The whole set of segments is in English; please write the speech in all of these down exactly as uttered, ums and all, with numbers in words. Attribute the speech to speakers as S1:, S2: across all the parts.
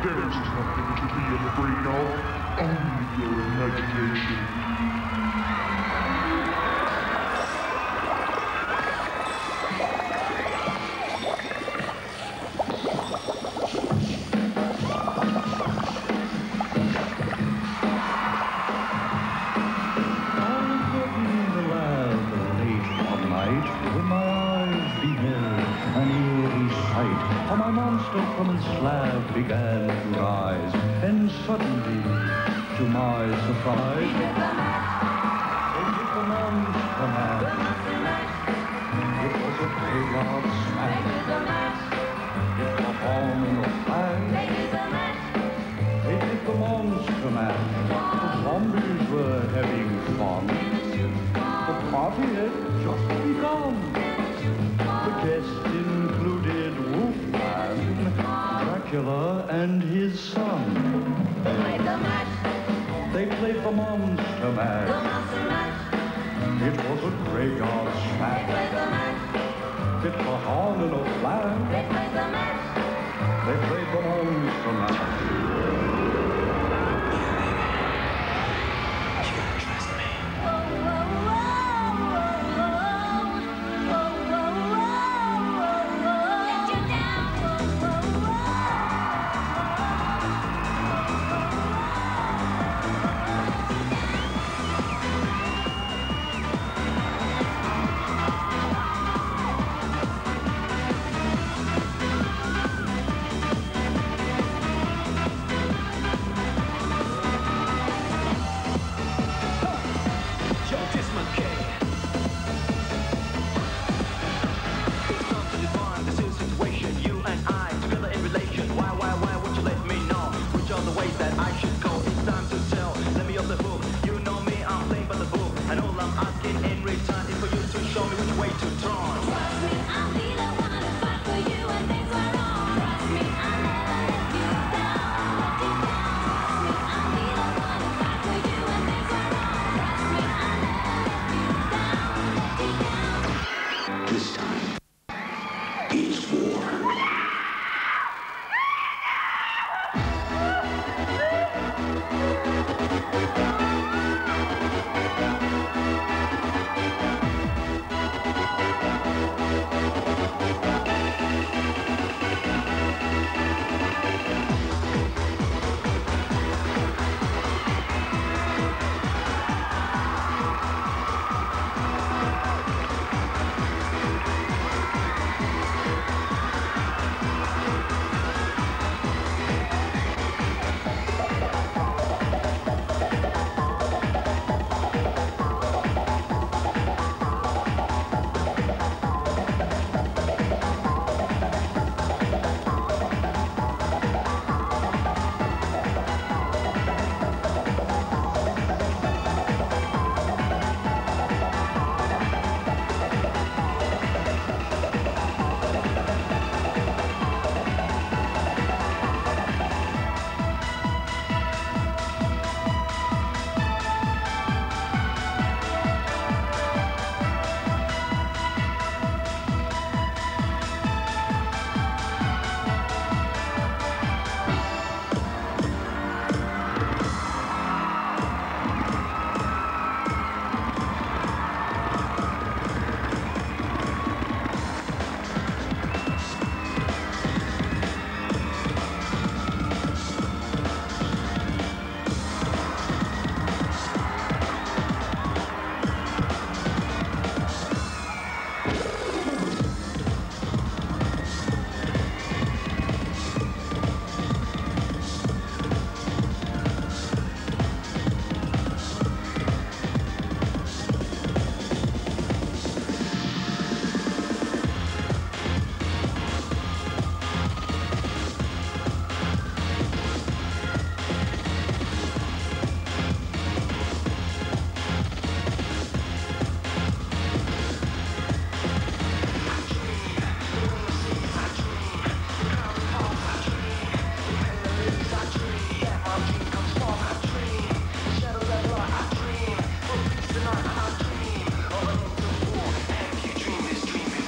S1: There's nothing to be afraid of, only your imagination.
S2: For my monster from its slab began to rise, and suddenly, to my surprise, it was the monster man. It was a graveyard smash. It was on the flag. They did the monster man. The zombies were having fun. The party had just begun. The guests included Wolfman, Dracula, and his son. They played the Monster Mash. It was a graveyard smash. Fit the horn in a flag. They played the Monster Mash.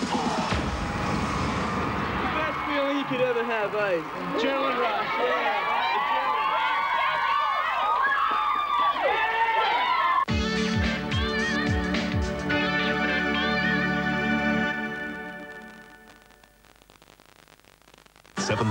S3: Could ever have, eh? Adrenaline rush, yeah.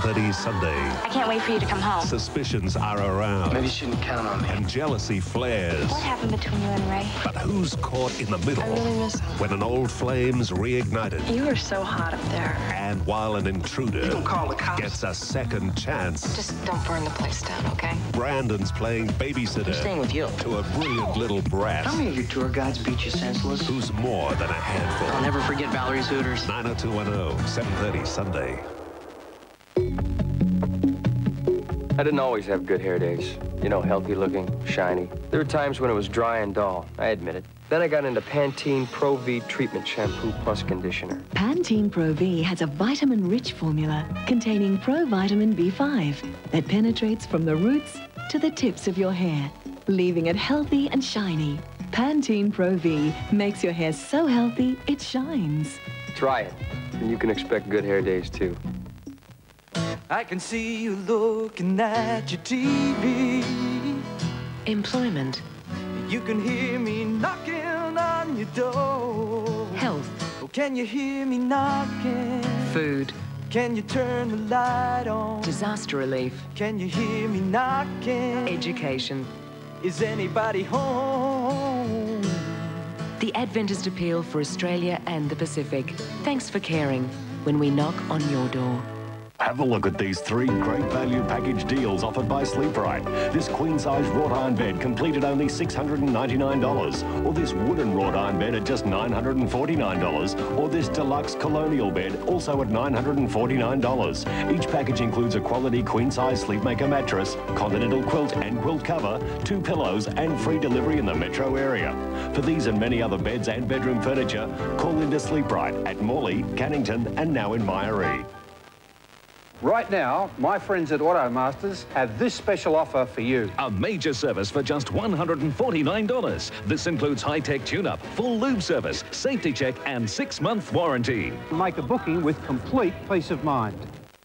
S3: thirty Sunday.
S4: I can't wait for you to come home.
S3: Suspicions are around.
S5: Maybe you shouldn't count on me.
S3: And jealousy flares.
S4: What happened between you and Ray?
S3: But who's caught in the middle?
S4: I really miss him.
S3: When an old flame's reignited.
S4: You are so hot up there.
S3: And while an intruder
S5: You don't call the cops.
S3: gets a second chance.
S4: Just don't burn the place down, okay?
S3: Brandon's playing babysitter.
S5: I'm staying with you.
S3: To a brilliant little brat.
S5: How many of your tour guides beat you senseless?
S3: Who's more than a handful.
S5: I'll never forget Valerie's Hooters.
S3: nine oh two one oh, seven thirty Sunday.
S6: I didn't always have good hair days. You know, healthy looking, shiny. There were times when it was dry and dull, I admit it. Then I got into Pantene Pro V Treatment Shampoo Plus Conditioner.
S7: Pantene Pro V has a vitamin-rich formula containing provitamin B five that penetrates from the roots to the tips of your hair, leaving it healthy and shiny. Pantene Pro V makes your hair so healthy it shines.
S6: Try it, and you can expect good hair days too.
S8: I can see you looking at your T V.
S9: Employment.
S8: You can hear me knocking on your door.
S9: Health.
S8: Oh, can you hear me knocking?
S9: Food.
S8: Can you turn the light on?
S9: Disaster relief.
S8: Can you hear me knocking?
S9: Education.
S8: Is anybody home?
S9: The Adventist Appeal for Australia and the Pacific. Thanks for caring when we knock on your door.
S10: Have a look at these three great value package deals offered by Sleep Right. This queen-size wrought iron bed completed only six hundred ninety-nine dollars, or this wooden wrought iron bed at just nine hundred forty-nine dollars, or this deluxe colonial bed also at nine hundred forty-nine dollars. Each package includes a quality queen-size Sleepmaker mattress, continental quilt and quilt cover, two pillows and free delivery in the metro area. For these and many other beds and bedroom furniture, call into Sleep Right at Morley, Cannington and now in Myaree.
S11: Right now, my friends at Automasters have this special offer for you.
S12: A major service for just one hundred forty-nine dollars. This includes high-tech tune-up, full lube service, safety check, and six-month warranty.
S11: Make a booking with complete peace of mind.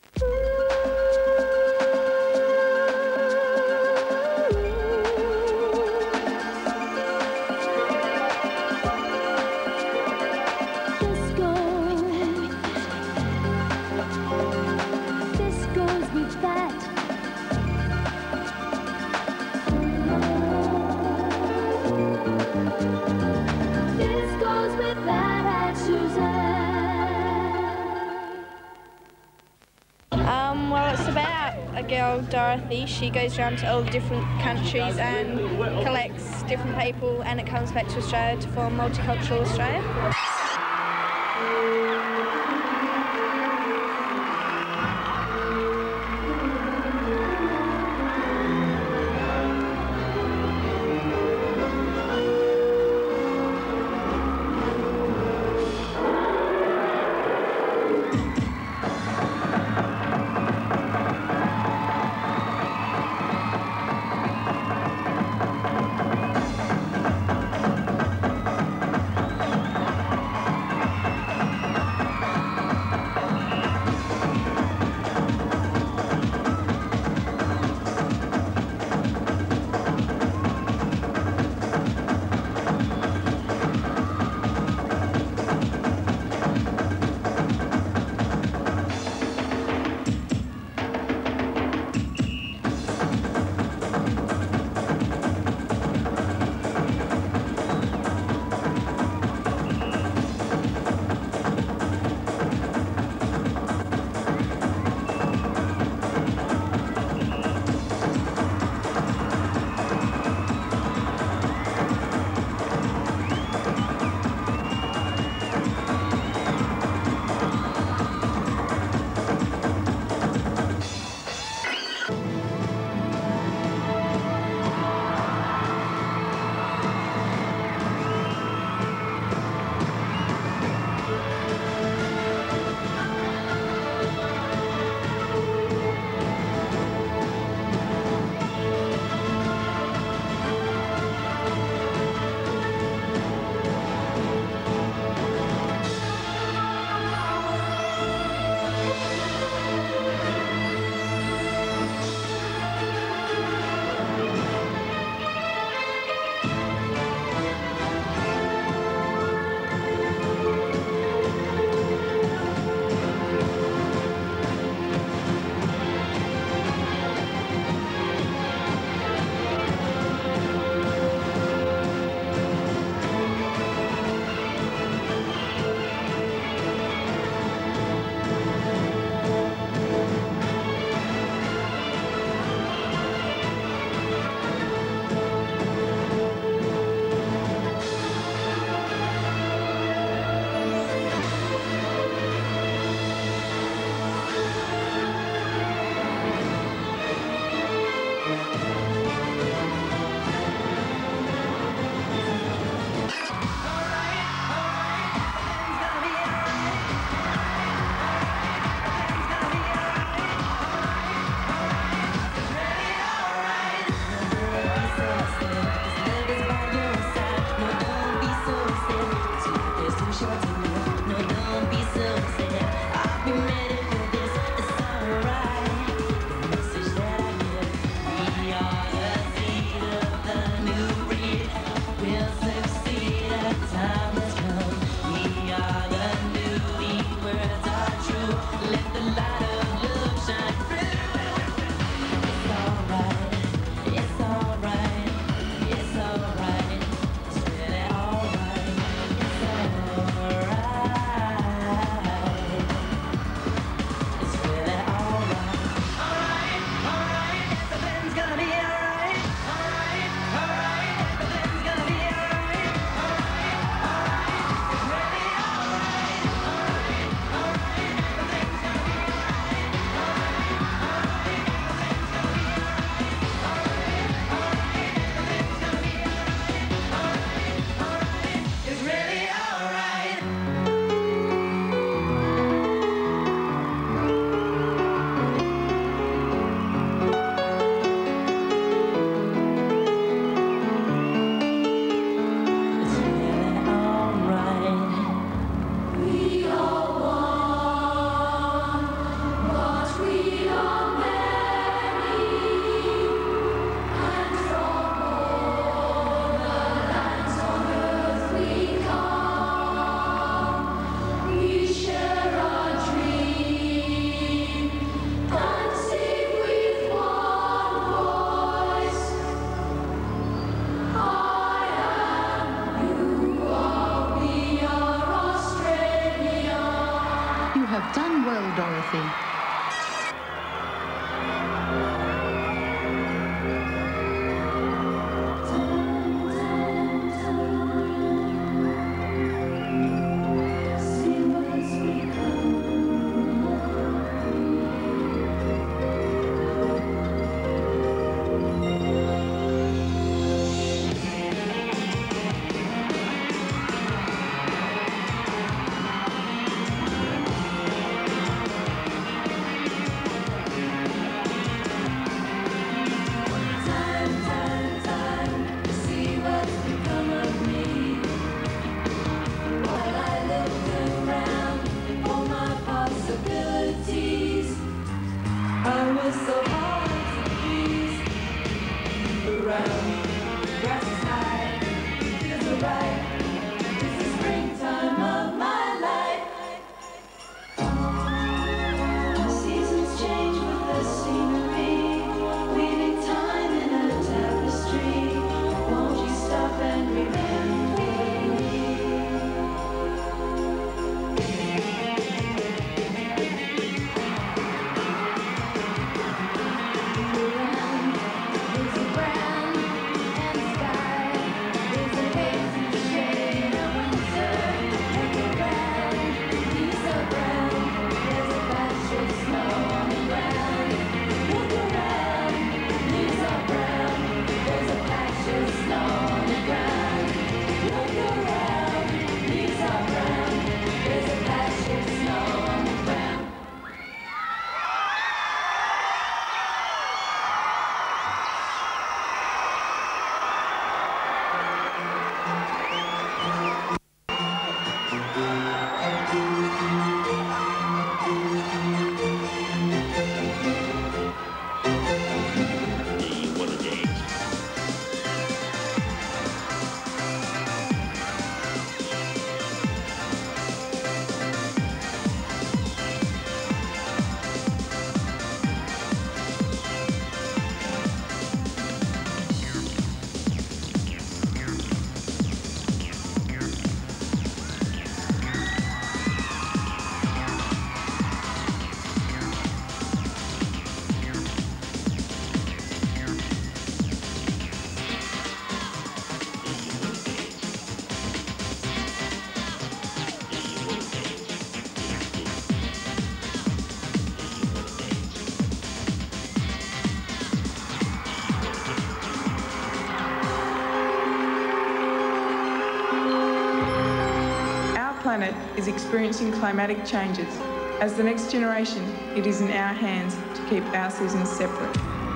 S13: Um, well, it's about a girl, Dorothy. She goes around to all the different countries and collects different people, and it comes back to Australia to form multicultural Australia.
S14: around. Grass is high, feels alright. It's the springtime of my life. Seasons change with the scenery, weaving time in a tapestry. Won't you stop and remember me?
S15: planet is experiencing climatic changes. As the next generation, it is in our hands to keep our seasons separate.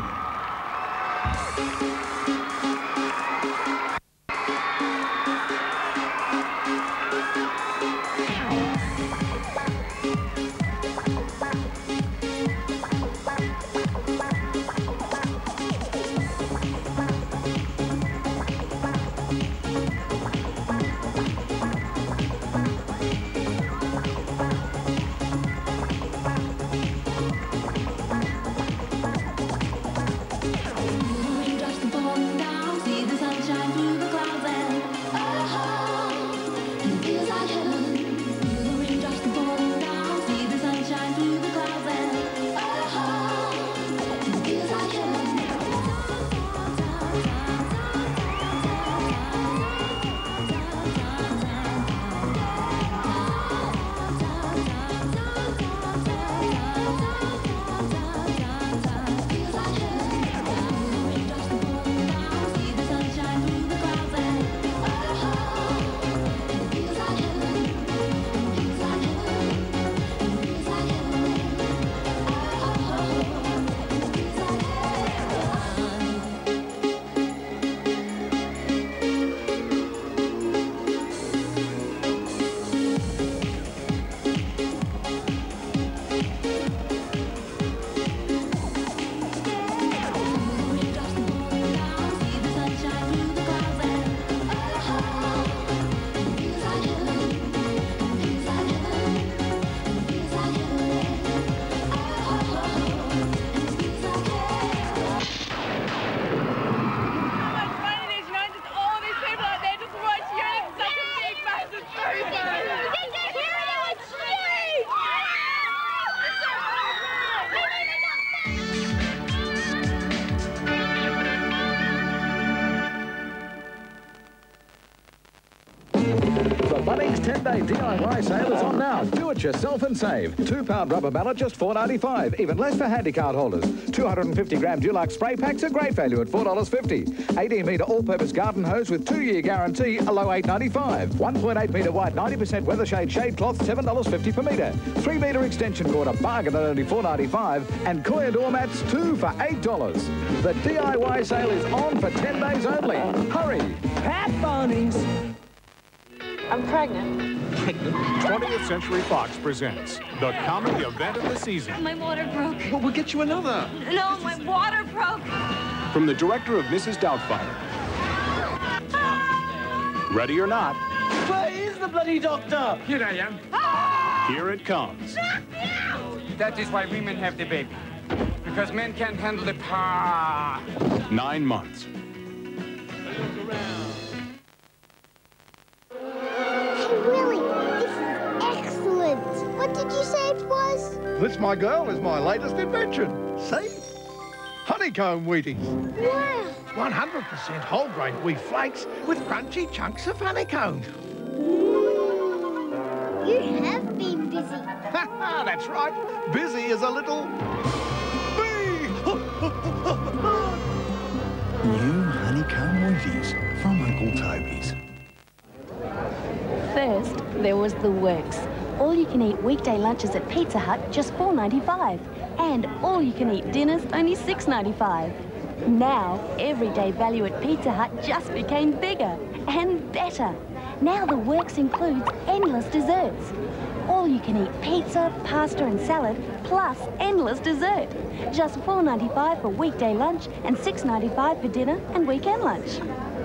S16: ten-day D I Y sale is on now. Do it yourself and save. two pound rubber mallet, just four ninety-five. Even less for handy card holders. two hundred fifty gram Dulux spray packs, a great value at four dollars fifty. eighteen metre all-purpose garden hose with two-year guarantee, a low eight ninety-five. one point eight metre wide, ninety percent weather shade shade cloth, seven dollars fifty per metre. three metre extension cord, a bargain at only four ninety-five. And Koya doormats, two for eight dollars. The D I Y sale is on for ten days only. Hurry!
S17: Pat Bonings.
S18: I'm pregnant.
S19: twentieth Century Fox presents the comedy event of the season.
S18: My water broke.
S19: Well, we'll get you another.
S18: No, my water broke.
S19: From the director of Missus Doubtfire. Ready or not,
S17: Where is the bloody doctor?
S19: Here I am. Here it comes.
S20: That is why women have the baby. Because men can't handle the power.
S19: Nine months.
S21: Hey, Willie, this is excellent. What did you say it was?
S22: This, my girl, is my latest invention. See? Honeycomb Wheaties.
S21: Wow.
S22: one hundred percent whole grain wheat flakes with crunchy chunks of honeycomb.
S21: You have been busy.
S22: That's right. Busy as a little bee.
S23: New honeycomb Wheaties from Uncle Toby's.
S24: First, there was the works. All-you-can-eat weekday lunches at Pizza Hut, just four ninety-five. And all-you-can-eat dinners, only six ninety-five. Now, everyday value at Pizza Hut just became bigger and better. Now the works includes endless desserts. All-you-can-eat pizza, pasta and salad, plus endless dessert. Just four ninety-five for weekday lunch and six ninety-five for dinner and weekend lunch.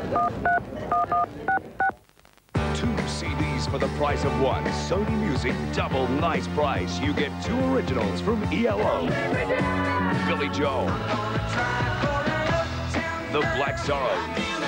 S25: Two C Ds for the price of one. Sony Music, double nice price. You get two originals from E L O. Billy Joel. The Black Sorrow.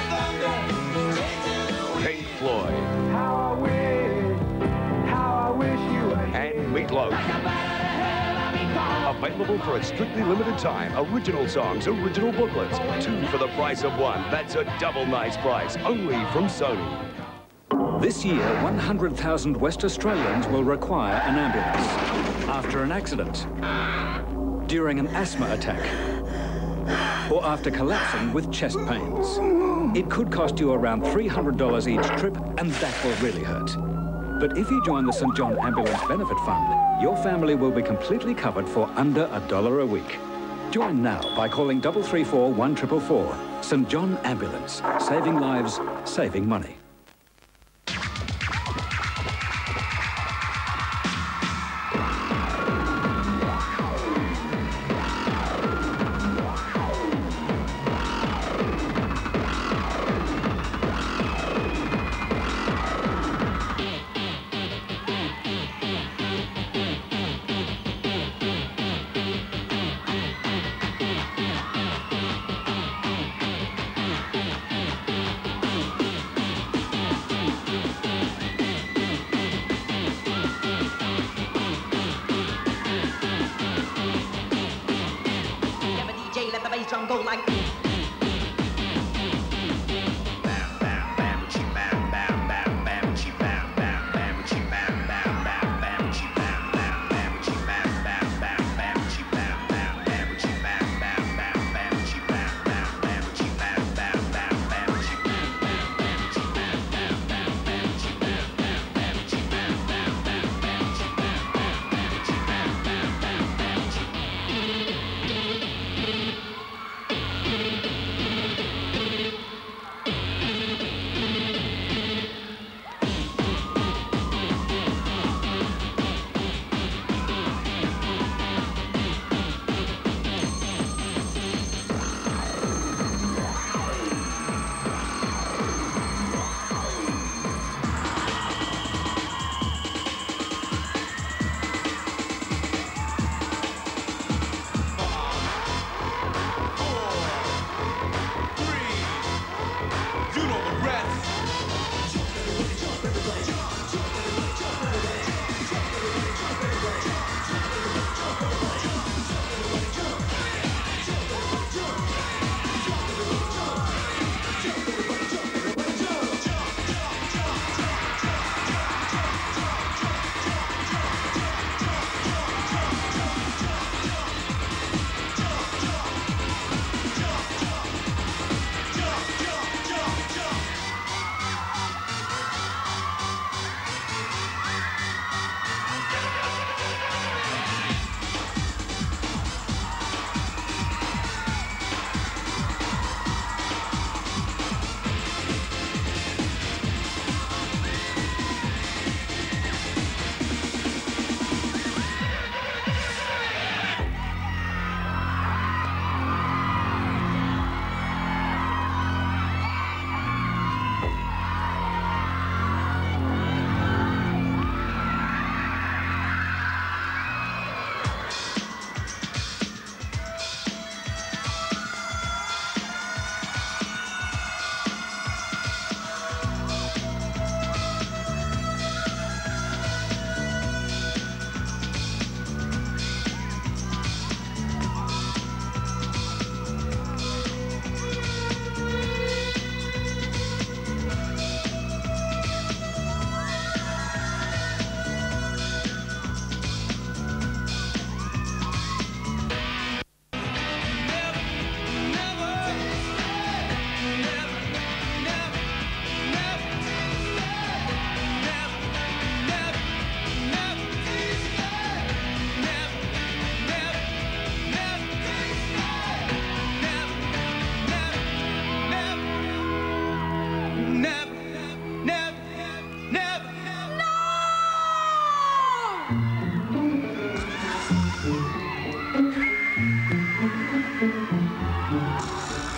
S25: Pink Floyd.
S20: How I wish, how I wish you were here.
S25: And Meatloaf. Available for a strictly limited time. Original songs, original booklets. Two for the price of one. That's a double nice price. Only from Sony.
S26: This year, one hundred thousand West Australians will require an ambulance after an accident, during an asthma attack, or after collapsing with chest pains. It could cost you around three hundred dollars each trip, and that will really hurt. But if you join the St John Ambulance Benefit Fund, your family will be completely covered for under a dollar a week. Join now by calling double three four one four four four. St John Ambulance, saving lives, saving money.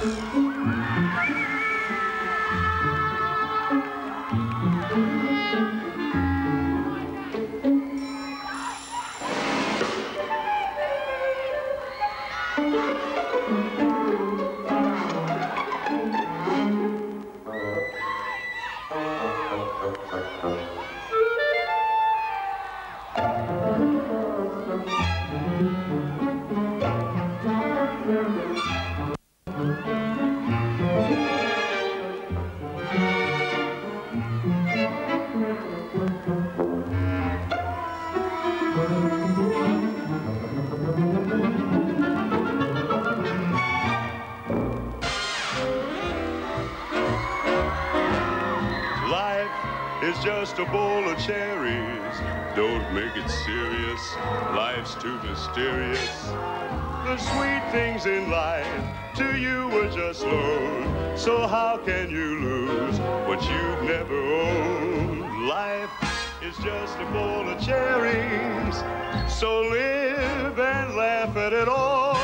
S1: Just a bowl of cherries. Don't make it serious. Life's too mysterious. The sweet things in life to you were just loans. So how can you lose what you've never owned? Life is just a bowl of cherries. So live and laugh at it all.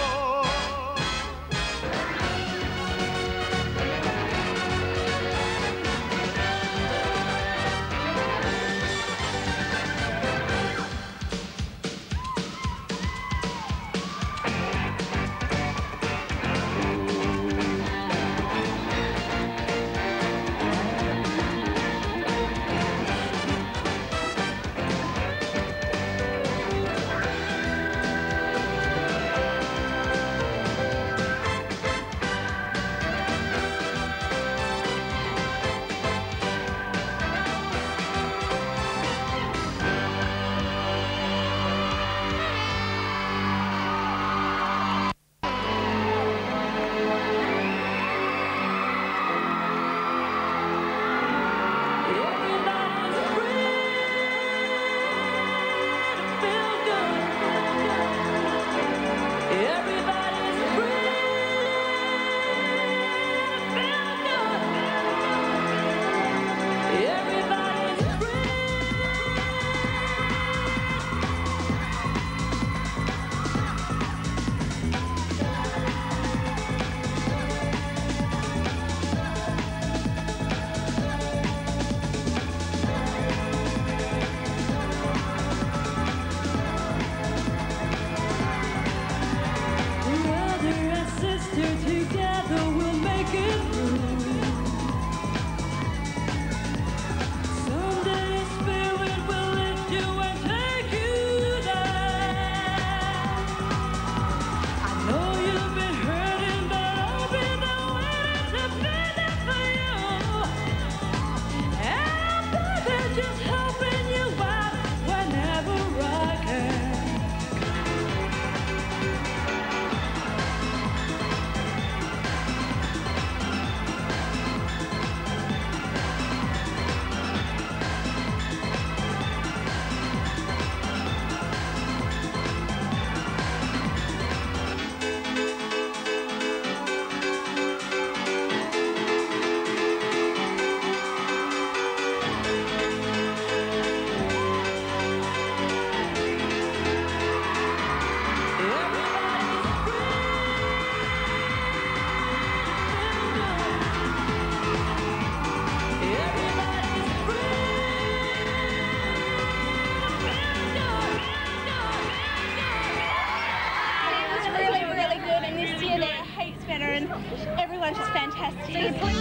S13: Everyone's just fantastic.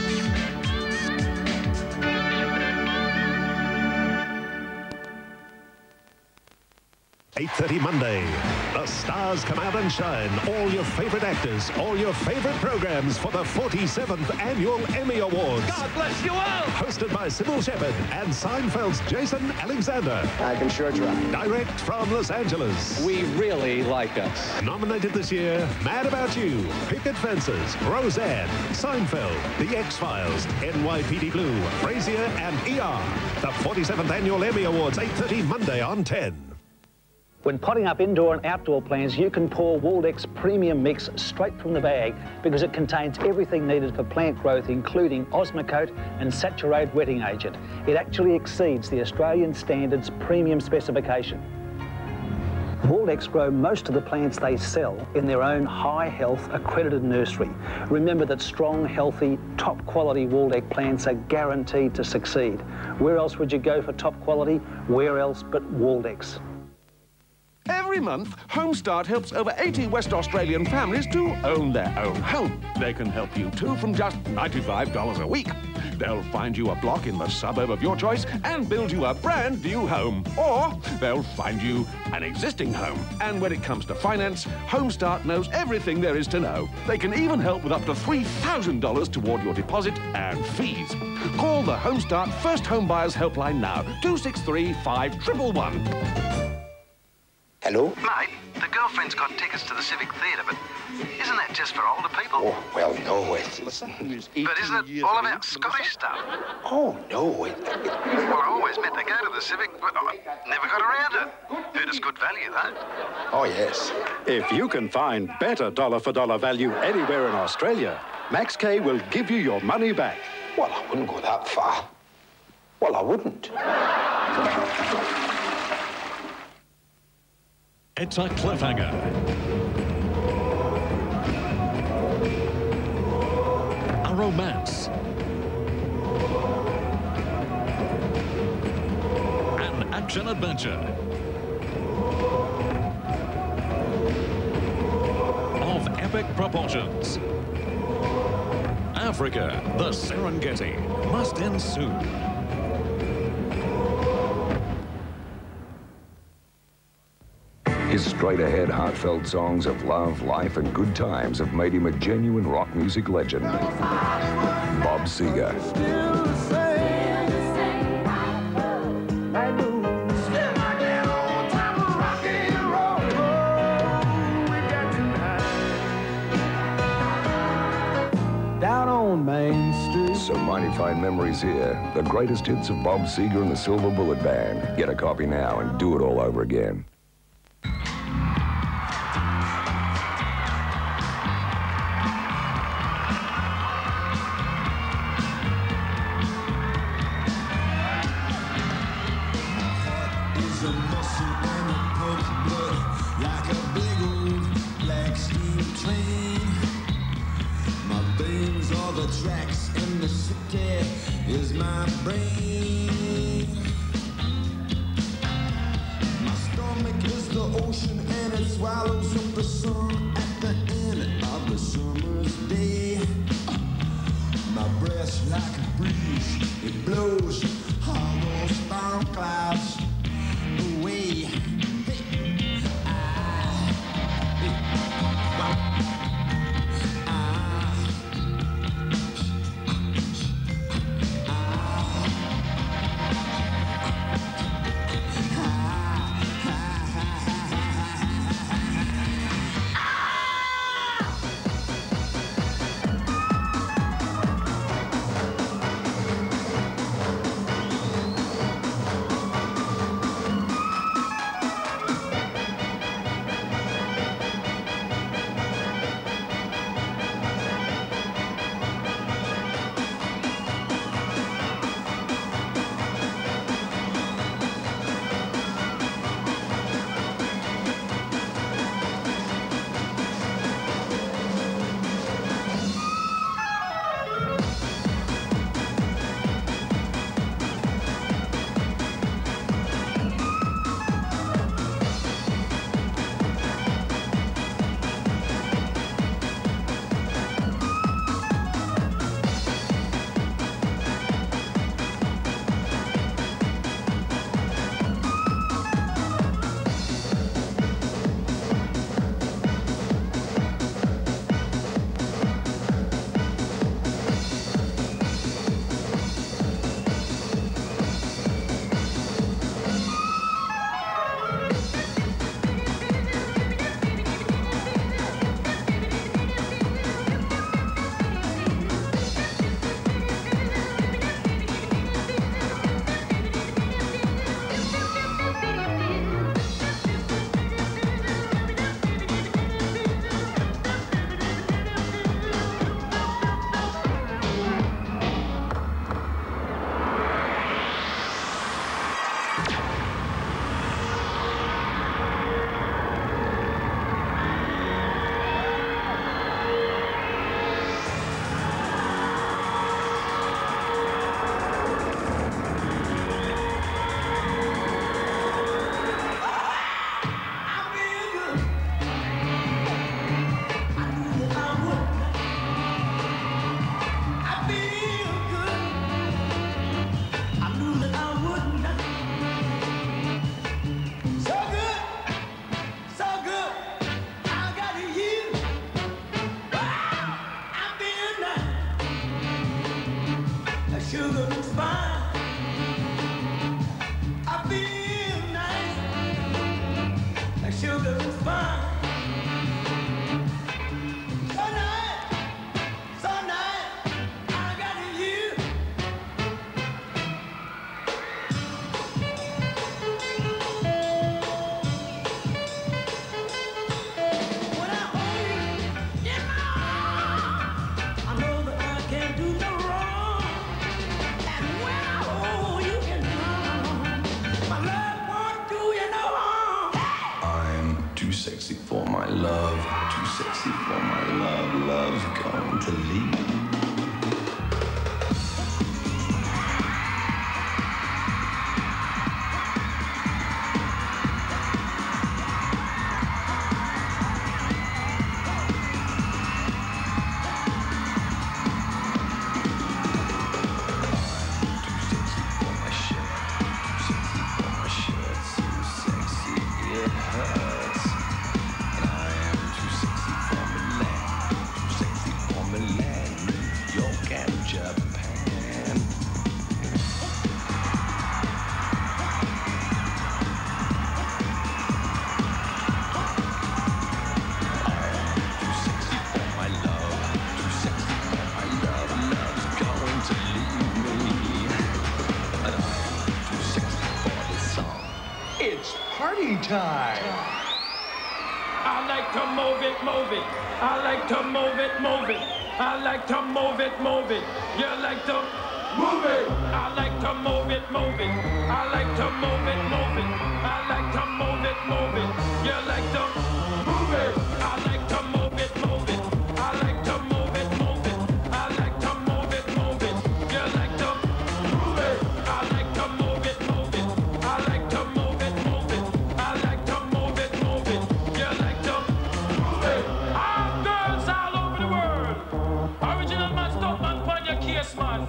S10: eight thirty Monday. The stars come out and shine. All your favourite actors, all your favourite programmes for the forty-seventh Annual Emmy Awards.
S17: God bless you all!
S10: Hosted by Sybil Shepherd and Seinfeld's Jason Alexander.
S6: I can sure try.
S10: Direct from Los Angeles.
S6: We really like us.
S10: Nominated this year, Mad About You, Picket Fences, Roseanne, Seinfeld, The X-Files, N Y P D Blue, Frasier and E R. The forty-seventh Annual Emmy Awards, eight thirty Monday on ten.
S2: When potting up indoor and outdoor plants, you can pour Waldeck's Premium Mix straight from the bag because it contains everything needed for plant growth, including Osmocote and Saturate Wetting Agent. It actually exceeds the Australian Standards Premium specification. Waldex grow most of the plants they sell in their own high health accredited nursery. Remember that strong, healthy, top quality Waldex plants are guaranteed to succeed. Where else would you go for top quality? Where else but Waldex?
S3: Every month, Homestart helps over eighty West Australian families to own their own home. They can help you too from just ninety-five dollars a week. They'll find you a block in the suburb of your choice and build you a brand new home. Or they'll find you an existing home. And when it comes to finance, Homestart knows everything there is to know. They can even help with up to three thousand dollars toward your deposit and fees. Call the Homestart First Home Buyers Helpline now, two six three, five one one one.
S4: Hello?
S5: Mate, the girlfriend's got tickets to the Civic Theatre, but isn't that just for older people?
S4: Oh, well, no, it's...
S5: But isn't it all about Scottish stuff?
S4: Oh, no, it...
S5: Well, I always meant to go to the Civic, but I never got around to it. Heard it's good value, though.
S4: Oh, yes.
S7: If you can find better dollar-for-dollar value anywhere in Australia, Max K will give you your money back.
S4: Well, I wouldn't go that far. Well, I wouldn't.
S12: It's a cliffhanger. A romance. An action-adventure. Of epic proportions. Africa, the Serengeti, must end soon.
S8: His straight-ahead, heartfelt songs of love, life, and good times have made him a genuine rock music legend. Bob Seger.
S9: Down on Main Street.
S8: Some mighty fine memories here. The greatest hits of Bob Seger and the Silver Bullet Band. Get a copy now and do it all over again.
S14: Tracks in the city is my brain. My stomach is the ocean and it swallows up the sun at the end of the summer's day. My breath's like a breeze, it blows all those storm clouds away. sugar looks fine. I feel nice. Like sugar looks fine. So nice, so nice. I got you. When I hold you in my arms, I know that I can't do no wrong. And when I hold you in my arms, my love won't do you no harm.
S11: I'm too sexy for my love, too sexy for my love. Love's going to leave me.
S15: Time. I like to move it, move it. I like to move it, move it. I like to move it, move it. You like to move it. I like to move it, move it. I like to move it, move it. I like to move it, move it. You like to move it. I like to move it, move it. I like to move it, move it. I like to move it, move it. You like to move it. I like to move it, move it. I like to move it, move it. I like to move it, move it. You like to move it. All girls all over the world. Original man, stop man, pon your case, man.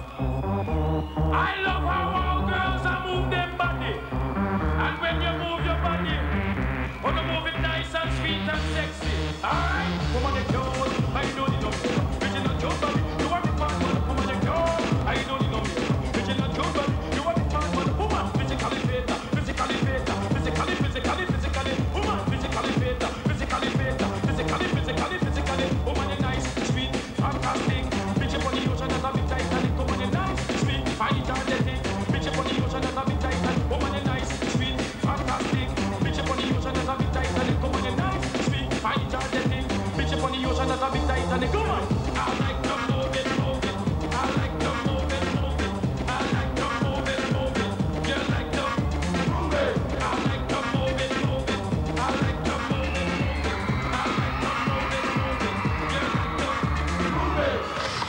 S15: I love how all girls are move them body. And when you move your body, wanna move it nice and sweet and sexy. Alright? Come on, the girl, I don't need no more. Original Joe body, you want the man, come on, the girl, I don't need no more. Original Joe body, you want the man, woman, physically better, physically better, physically, physically, physically, woman, physically better, physically better, physically, physically, physically, woman, you're nice, sweet, fantastic. Bitch up on the ocean as a big Titanic, woman, you're nice, sweet, fine, energetic. Bitch up on the ocean as a big Titanic, woman, you're nice, sweet, fantastic. Bitch up on the ocean as a big Titanic, woman, you're nice, sweet, fine, energetic. Bitch up on the ocean as a big Titanic, woman. I like to move it, move it. I like to move it, move it. I like to move it, move it. You like to move it. I like to move it, move it. I like to move it, move it. I like to move it, move it. You like to move it.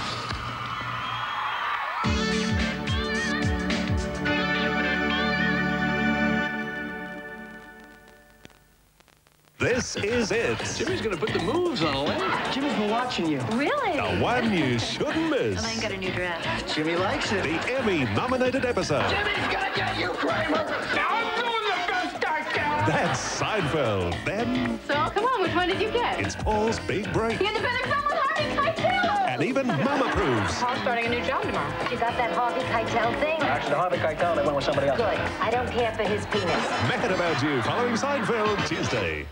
S16: This is it.
S22: Jimmy's going to put the moves on, Elaine.
S17: Jimmy's been watching you.
S24: Really?
S16: The one you shouldn't miss.
S24: Elaine got a new dress.
S17: Jimmy likes it.
S16: The Emmy-nominated episode.
S17: Jimmy's gonna get you, Kramer. Now I'm doing the best I can.
S16: That's Seinfeld. Then
S24: So, come on, which one did you get?
S16: it's Paul's big break.
S24: The independent film with Harvey Keitel.
S16: And even Mama proves.
S24: Paul's starting a new job tomorrow.
S18: You got that Harvey Keitel thing?
S2: Actually, Harvey Keitel, they went with somebody else.
S18: Good. I don't care for his penis.
S16: Mad About You, following Seinfeld Tuesday.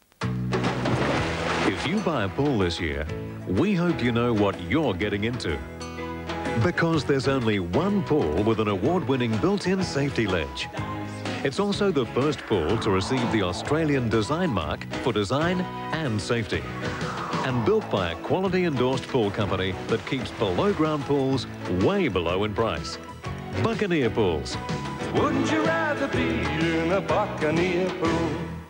S12: If you buy a pool this year, we hope you know what you're getting into. Because there's only one pool with an award-winning built-in safety ledge. It's also the first pool to receive the Australian Design Mark for design and safety. And built by a quality-endorsed pool company that keeps below-ground pools way below in price. Buccaneer Pools.
S15: Wouldn't you rather be in a Buccaneer pool?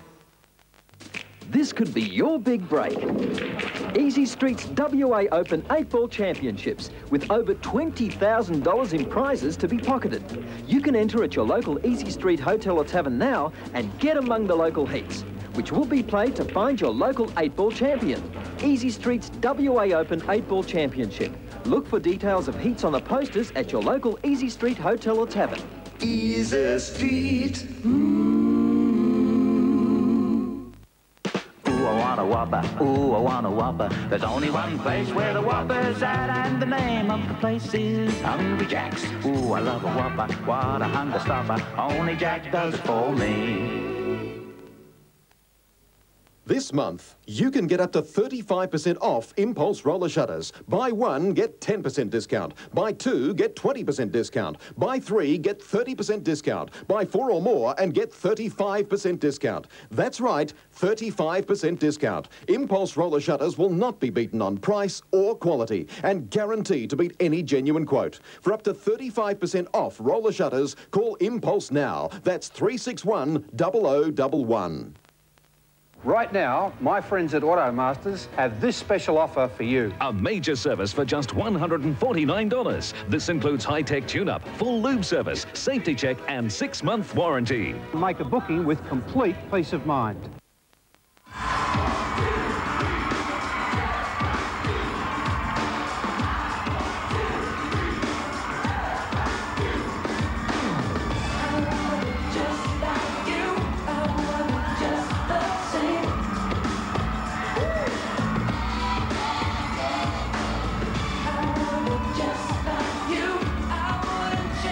S19: This could be your big break. Easy Street's W A Open eight ball Championships with over twenty thousand dollars in prizes to be pocketed. You can enter at your local Easy Street hotel or tavern now and get among the local heats, which will be played to find your local eight ball champion. Easy Street's W A Open eight ball Championship. Look for details of heats on the posters at your local Easy Street hotel or tavern.
S14: Easy Street.
S2: Ooh, I wanna walk
S1: Whopper. Ooh, I want a Whopper. There's only one place where the Whopper's at, and the name of the place is Hungry Jack's. Ooh, I love a Whopper. What a hunger stopper. Only Jack does it for me.
S7: This month, you can get up to thirty-five percent off impulse roller shutters. Buy one, get ten percent discount. Buy two, get twenty percent discount. Buy three, get thirty percent discount. Buy four or more and get thirty-five percent discount. That's right, thirty-five percent discount. Impulse roller shutters will not be beaten on price or quality and guaranteed to beat any genuine quote. For up to thirty-five percent off roller shutters, call Impulse now. That's three six one, double oh double one.
S20: Right now, my friends at Automasters have this special offer for you.
S21: A major service for just one hundred forty-nine dollars. This includes high-tech tune-up, full lube service, safety check and six-month warranty.
S20: Make a booking with complete peace of mind.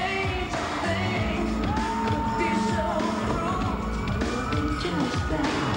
S14: Just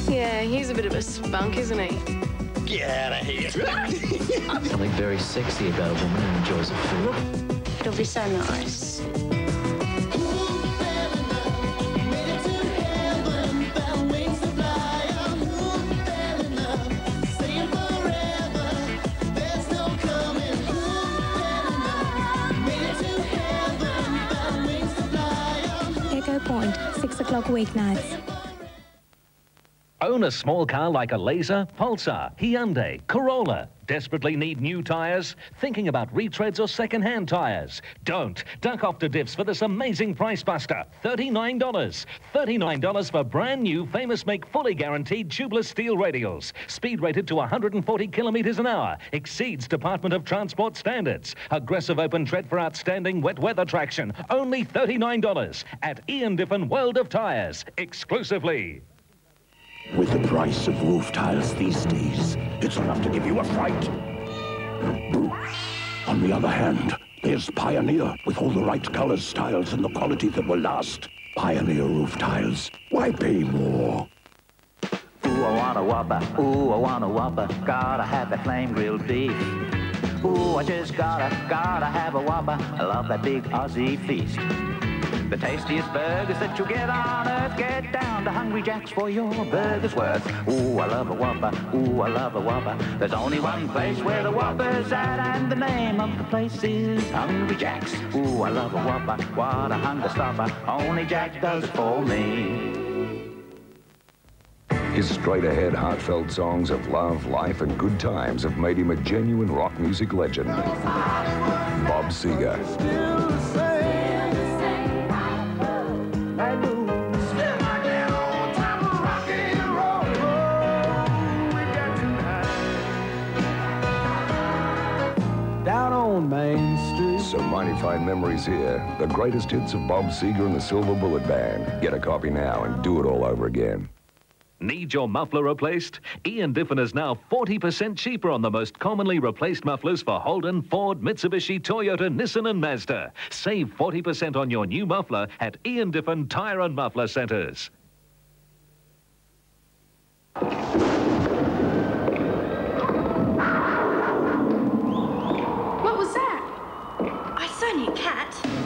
S6: Yeah, he's a bit of a spunk, isn't he?
S10: Get out of here.
S13: Something very sexy about a woman who enjoys a food.
S6: It'll be so nice.
S23: Point, six o'clock weeknights.
S21: Own a small car like a Laser, Pulsar, Hyundai, Corolla. Desperately need new tyres? Thinking about retreads or second-hand tyres? Don't. Duck off to Diffs for this amazing price buster. thirty-nine dollars. thirty-nine dollars for brand new, famous make, fully guaranteed tubeless steel radials. Speed rated to one hundred forty kilometres an hour. Exceeds Department of Transport standards. Aggressive open tread for outstanding wet weather traction. Only thirty-nine dollars. At Ian Diffin World of Tyres. Exclusively.
S25: With the price of roof tiles these days, it's enough to give you a fright. On the other hand, there's Pioneer, with all the right colors, styles, and the quality that will last. Pioneer roof tiles. Why pay more?
S1: Ooh, I want a Whopper. Ooh, I want a Whopper. Gotta have that flame grilled beef. Ooh, I just gotta, gotta have a Whopper. I love that big Aussie feast. The tastiest burgers that you'll get on earth. Get down to Hungry Jack's for your burger's worth. Ooh, I love a Whopper. Ooh, I love a Whopper. There's only one place where the Whopper's at, and the name of the place is Hungry Jack's. Ooh, I love a Whopper. What a hunger stopper. Only Jack does for me.
S8: His straight-ahead, heartfelt songs of love, life, and good times have made him a genuine rock music legend. Bob Seger.
S9: Down on Main Street.
S8: Some mighty fine memories here. The greatest hits of Bob Seger and the Silver Bullet Band. Get a copy now and do it all over again.
S21: Need your muffler replaced? Ian Diffin is now forty percent cheaper on the most commonly replaced mufflers for Holden, Ford, Mitsubishi, Toyota, Nissan and Mazda. Save forty percent on your new muffler at Ian Diffin Tyre and Muffler Centres.
S6: What was that? I saw your cat.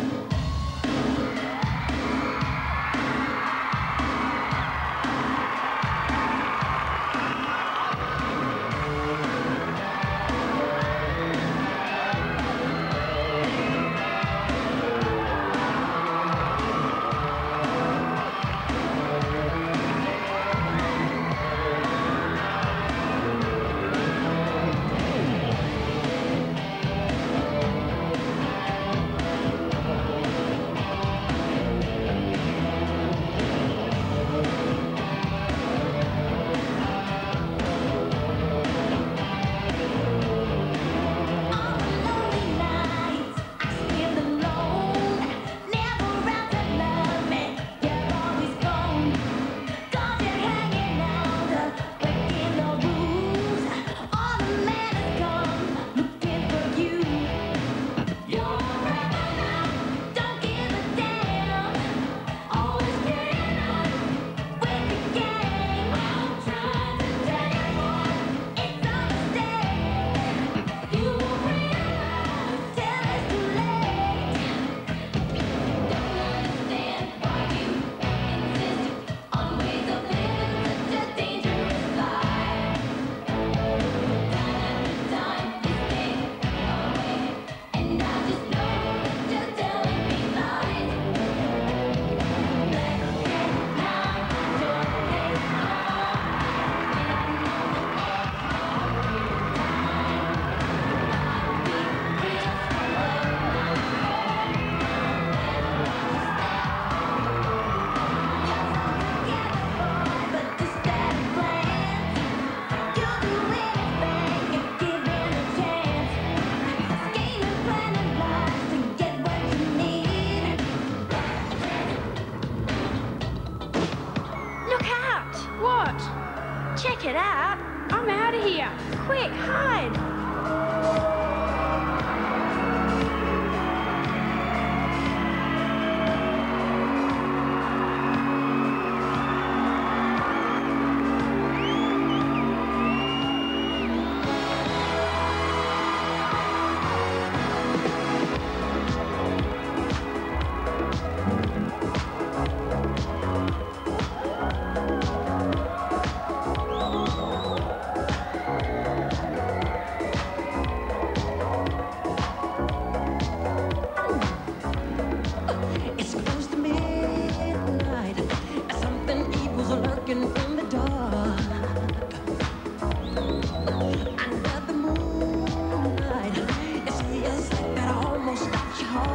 S6: Check it out. I'm out of here. Quick, hide.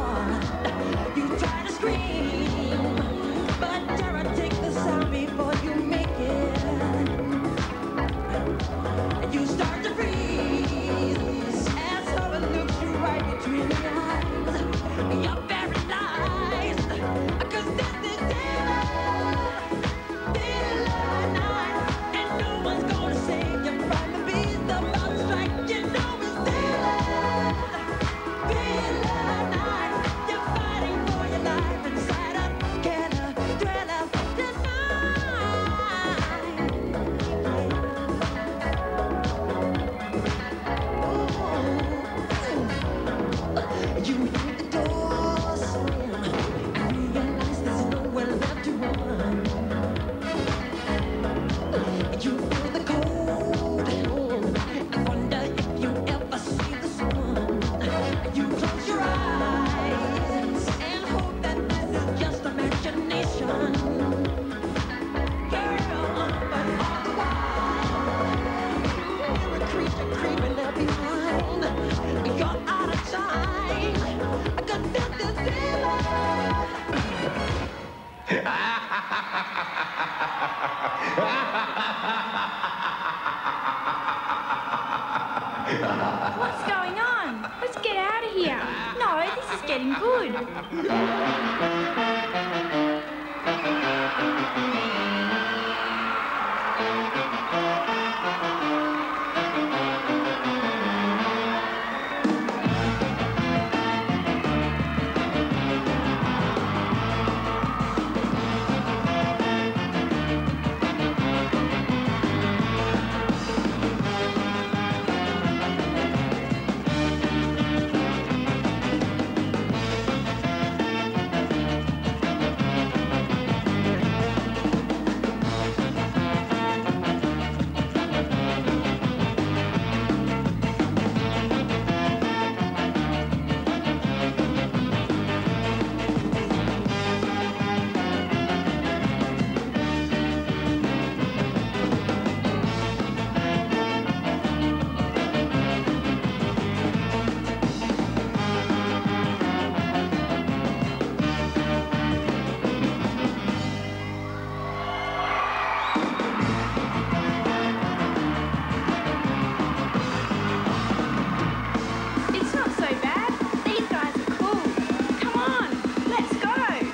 S14: respond. You try to scream, but terror takes the sound before you make it. You start to freeze as someone looks you right between the eyes. You're paralyzed, 'cause this is daylight, daylight night, and no one's gonna save you from the beast about to strike. You know it's daylight, daylight night. You're fighting for your life inside a killer thriller tonight. You hear the door slam and realize there's nowhere left to run. You feel the cold hand and wonder if you ever see the sun. You close your eyes and hope that this is just imagination. Girl, but all the while you hear a creature creeping up behind. You're out of time. I could feel this
S6: What's going on? Let's get out of here. No, this is getting good. It's not so bad. These guys are cool. Come on, let's go.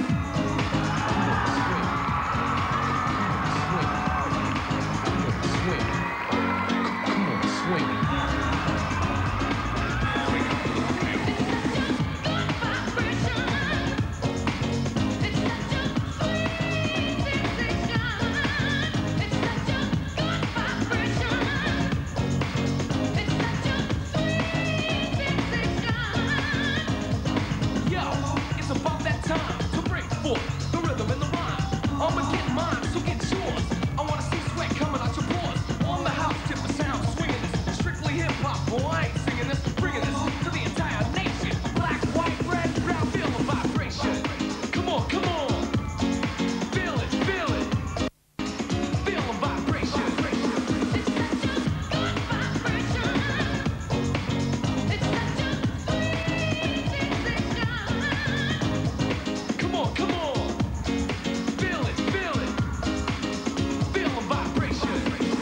S15: Yo, it's about that time to bring forth the rhythm and the rhyme. I'ma get mine, so get yours. I wanna see sweat coming out your pores. On the house tip, the sound swinging this. Strictly hip hop, boy, I ain't singing this. Bringing this to the entire nation. Black, white, red, brown, feel the vibration. Come on, come on. Feel it, feel it. Feel the vibration. Come on, come on. Feel it, feel it. Feel the vibration.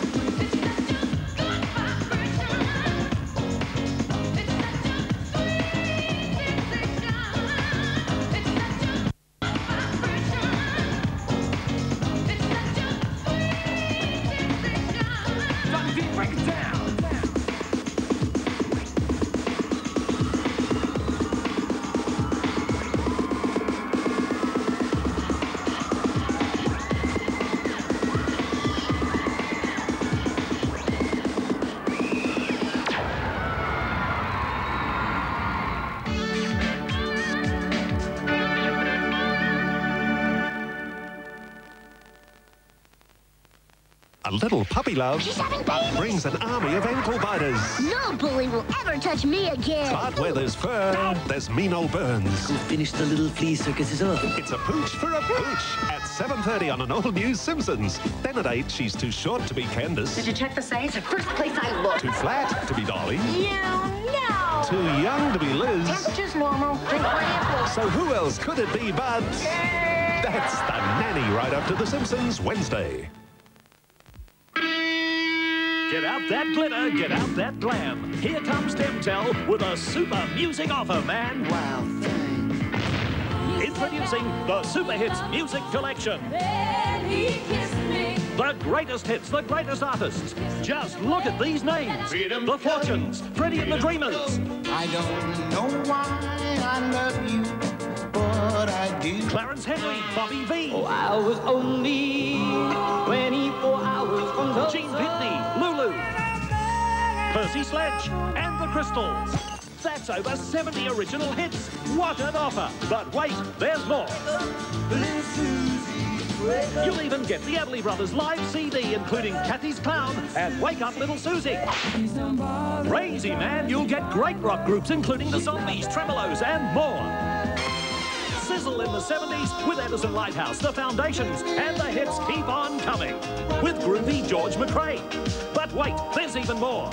S15: Johnny D, break it down.
S16: A little puppy love
S3: She's having babies.
S16: brings an army of ankle biters.
S3: No bully will ever touch me again.
S16: But where there's fur, there's mean old Burns.
S13: Who finished the little flea circuses off?
S16: It's a pooch for a pooch at seven thirty on an all-new Simpsons. Then at eight, she's too short to be Candace.
S18: Did you check the size? First place I looked.
S16: Too flat to be Dolly.
S18: No, no.
S16: too young to be Liz.
S18: Temperature's normal. Drink plenty of
S16: So who else could it be but... That's the Nanny right after The Simpsons Wednesday.
S4: Get out that glitter, get out that glam. Here comes Demtel with a super music offer, man. Wow, thanks. Introducing the Super Hits Music Collection. The greatest hits, the greatest artists. Just look at these names. The Fortunes, Freddie and the Dreamers.
S14: I don't know why I love you, but I do.
S4: Clarence Henry, Bobby V.
S9: Oh, I was only twenty-four hours from the
S4: Gene Pitney, Lulu. Percy Sledge and the Crystals. That's over seventy original hits. What an offer. But wait, there's more. You'll even get the Everly Brothers live C D, including Kathy's Clown and Wake Up Little Susie. Crazy, man. You'll get great rock groups, including the Zombies, Tremolos, and more. Sizzle in the seventies with Edison Lighthouse, the Foundations, and the hits keep on coming. With groovy George McRae. But wait, there's even more.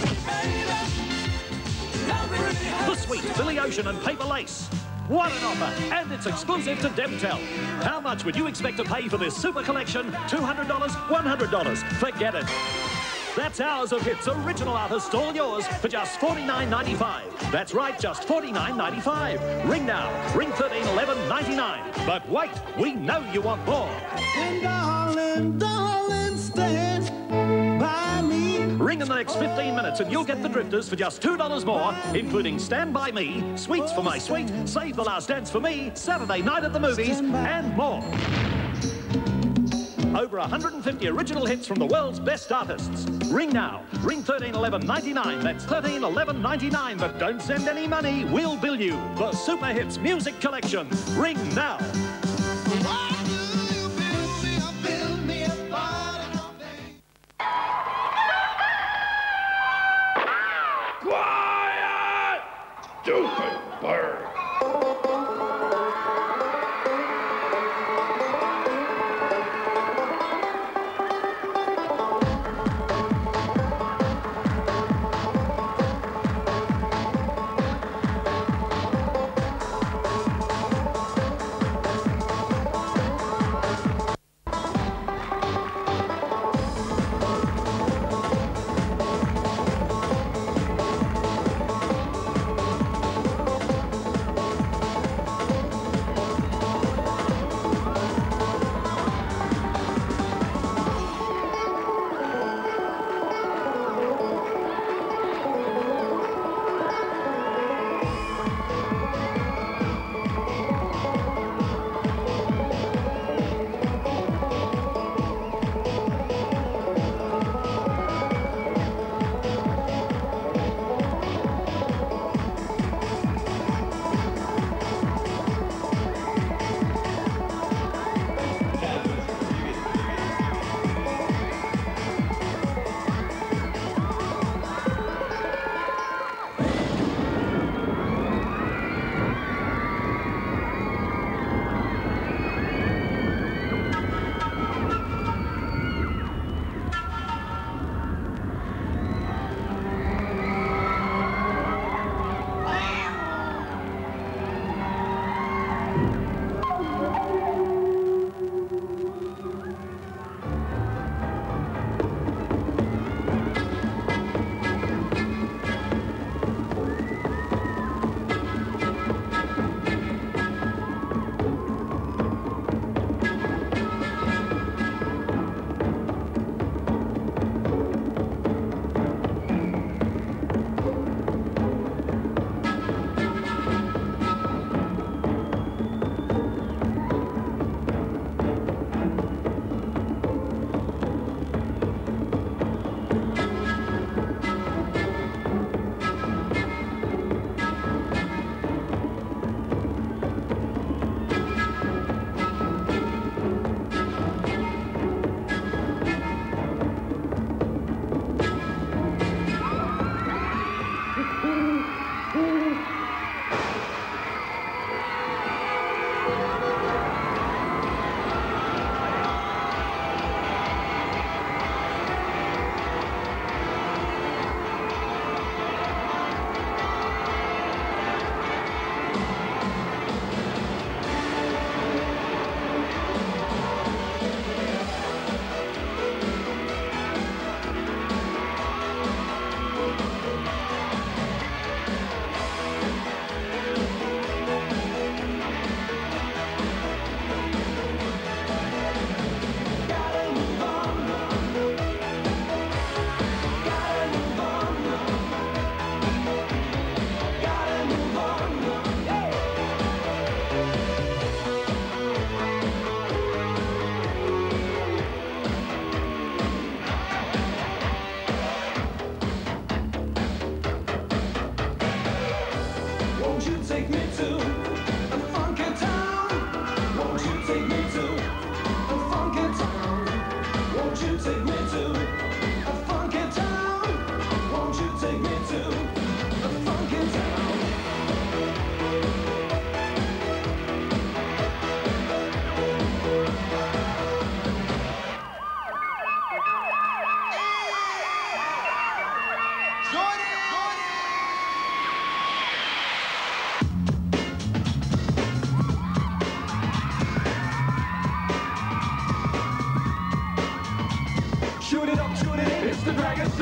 S4: The Sweet, Billy Ocean and Paper Lace. What an offer, and it's exclusive to Demtel. How much would you expect to pay for this super collection? two hundred dollars, one hundred dollars. Forget it. That's hours of hits, original artists, all yours for just forty-nine ninety-five. That's right, just forty-nine ninety-five. Ring now. Ring thirteen eleven ninety-nine. But wait, we know you want more.
S14: And darling, darling, stand by me.
S4: Ring in the next fifteen minutes and you'll get the Drifters for just two dollars more, including Stand By Me, Sweets for My Sweet, Save the Last Dance for Me, Saturday Night at the Movies, and more. Over one hundred fifty original hits from the world's best artists. Ring now. Ring thirteen eleven ninety-nine. That's thirteen eleven ninety-nine. But don't send any money. We'll bill you. The Super Hits Music Collection. Ring now.
S15: Quiet! Stupid bird!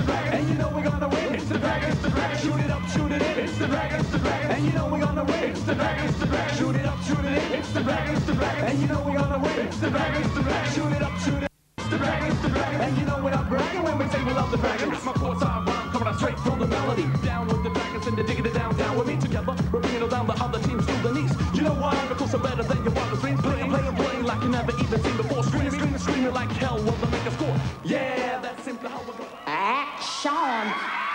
S15: Dragon. And you know we're gonna win. It's the Dragon, it's the Dragon. Shoot it up, shoot it in. It's the Dragon, it's the Dragon. And you know we're gonna win. It's the Dragon, it's the Dragon. Shoot it up, shoot it in. It's the Dragon, it's the Dragon. And you know we're gonna win. It's the Dragon, it's the Dragon. Shoot it up, shoot it. It's the Dragon, it's the Dragon. And you know we're not bragging when we say we love the Dragon. It's my four-time rhyme coming out straight from the melody. Down with the Dragons and the diggity down, down with me together. We're bringing it down the other teams to the knees. You know why? Because I'm better than your wildest dreams. Playing, playing, playing like you never even seen before. Screaming, screaming, screaming like hell will they make a score. Yeah, that's simply how we're going.
S3: Action!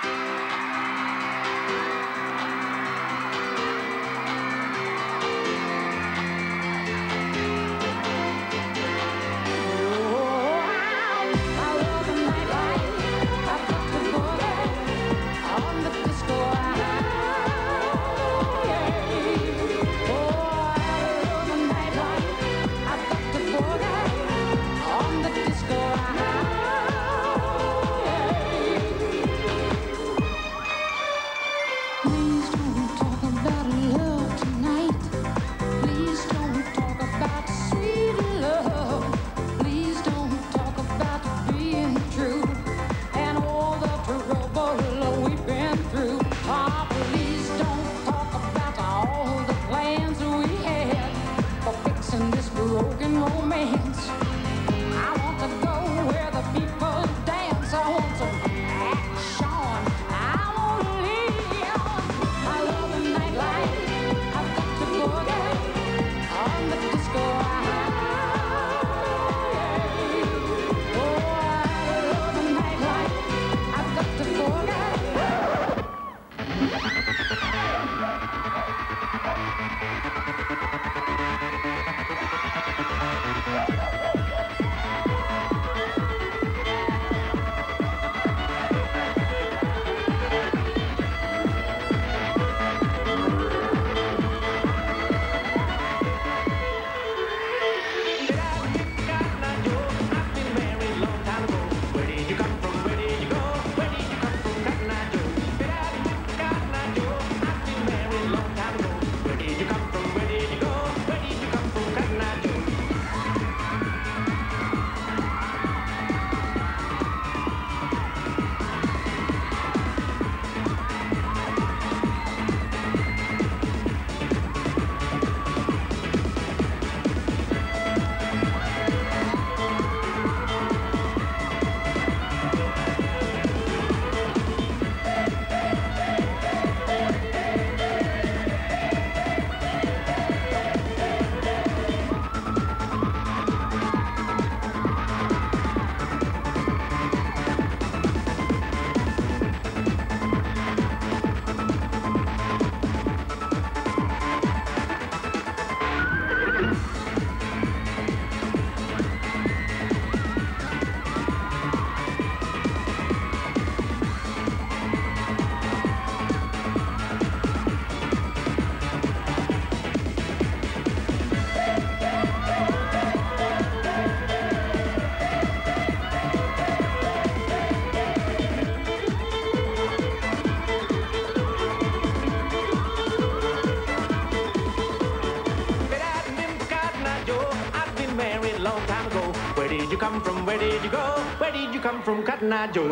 S9: Where did you go? Where did you come from, Cotton Eye Joe?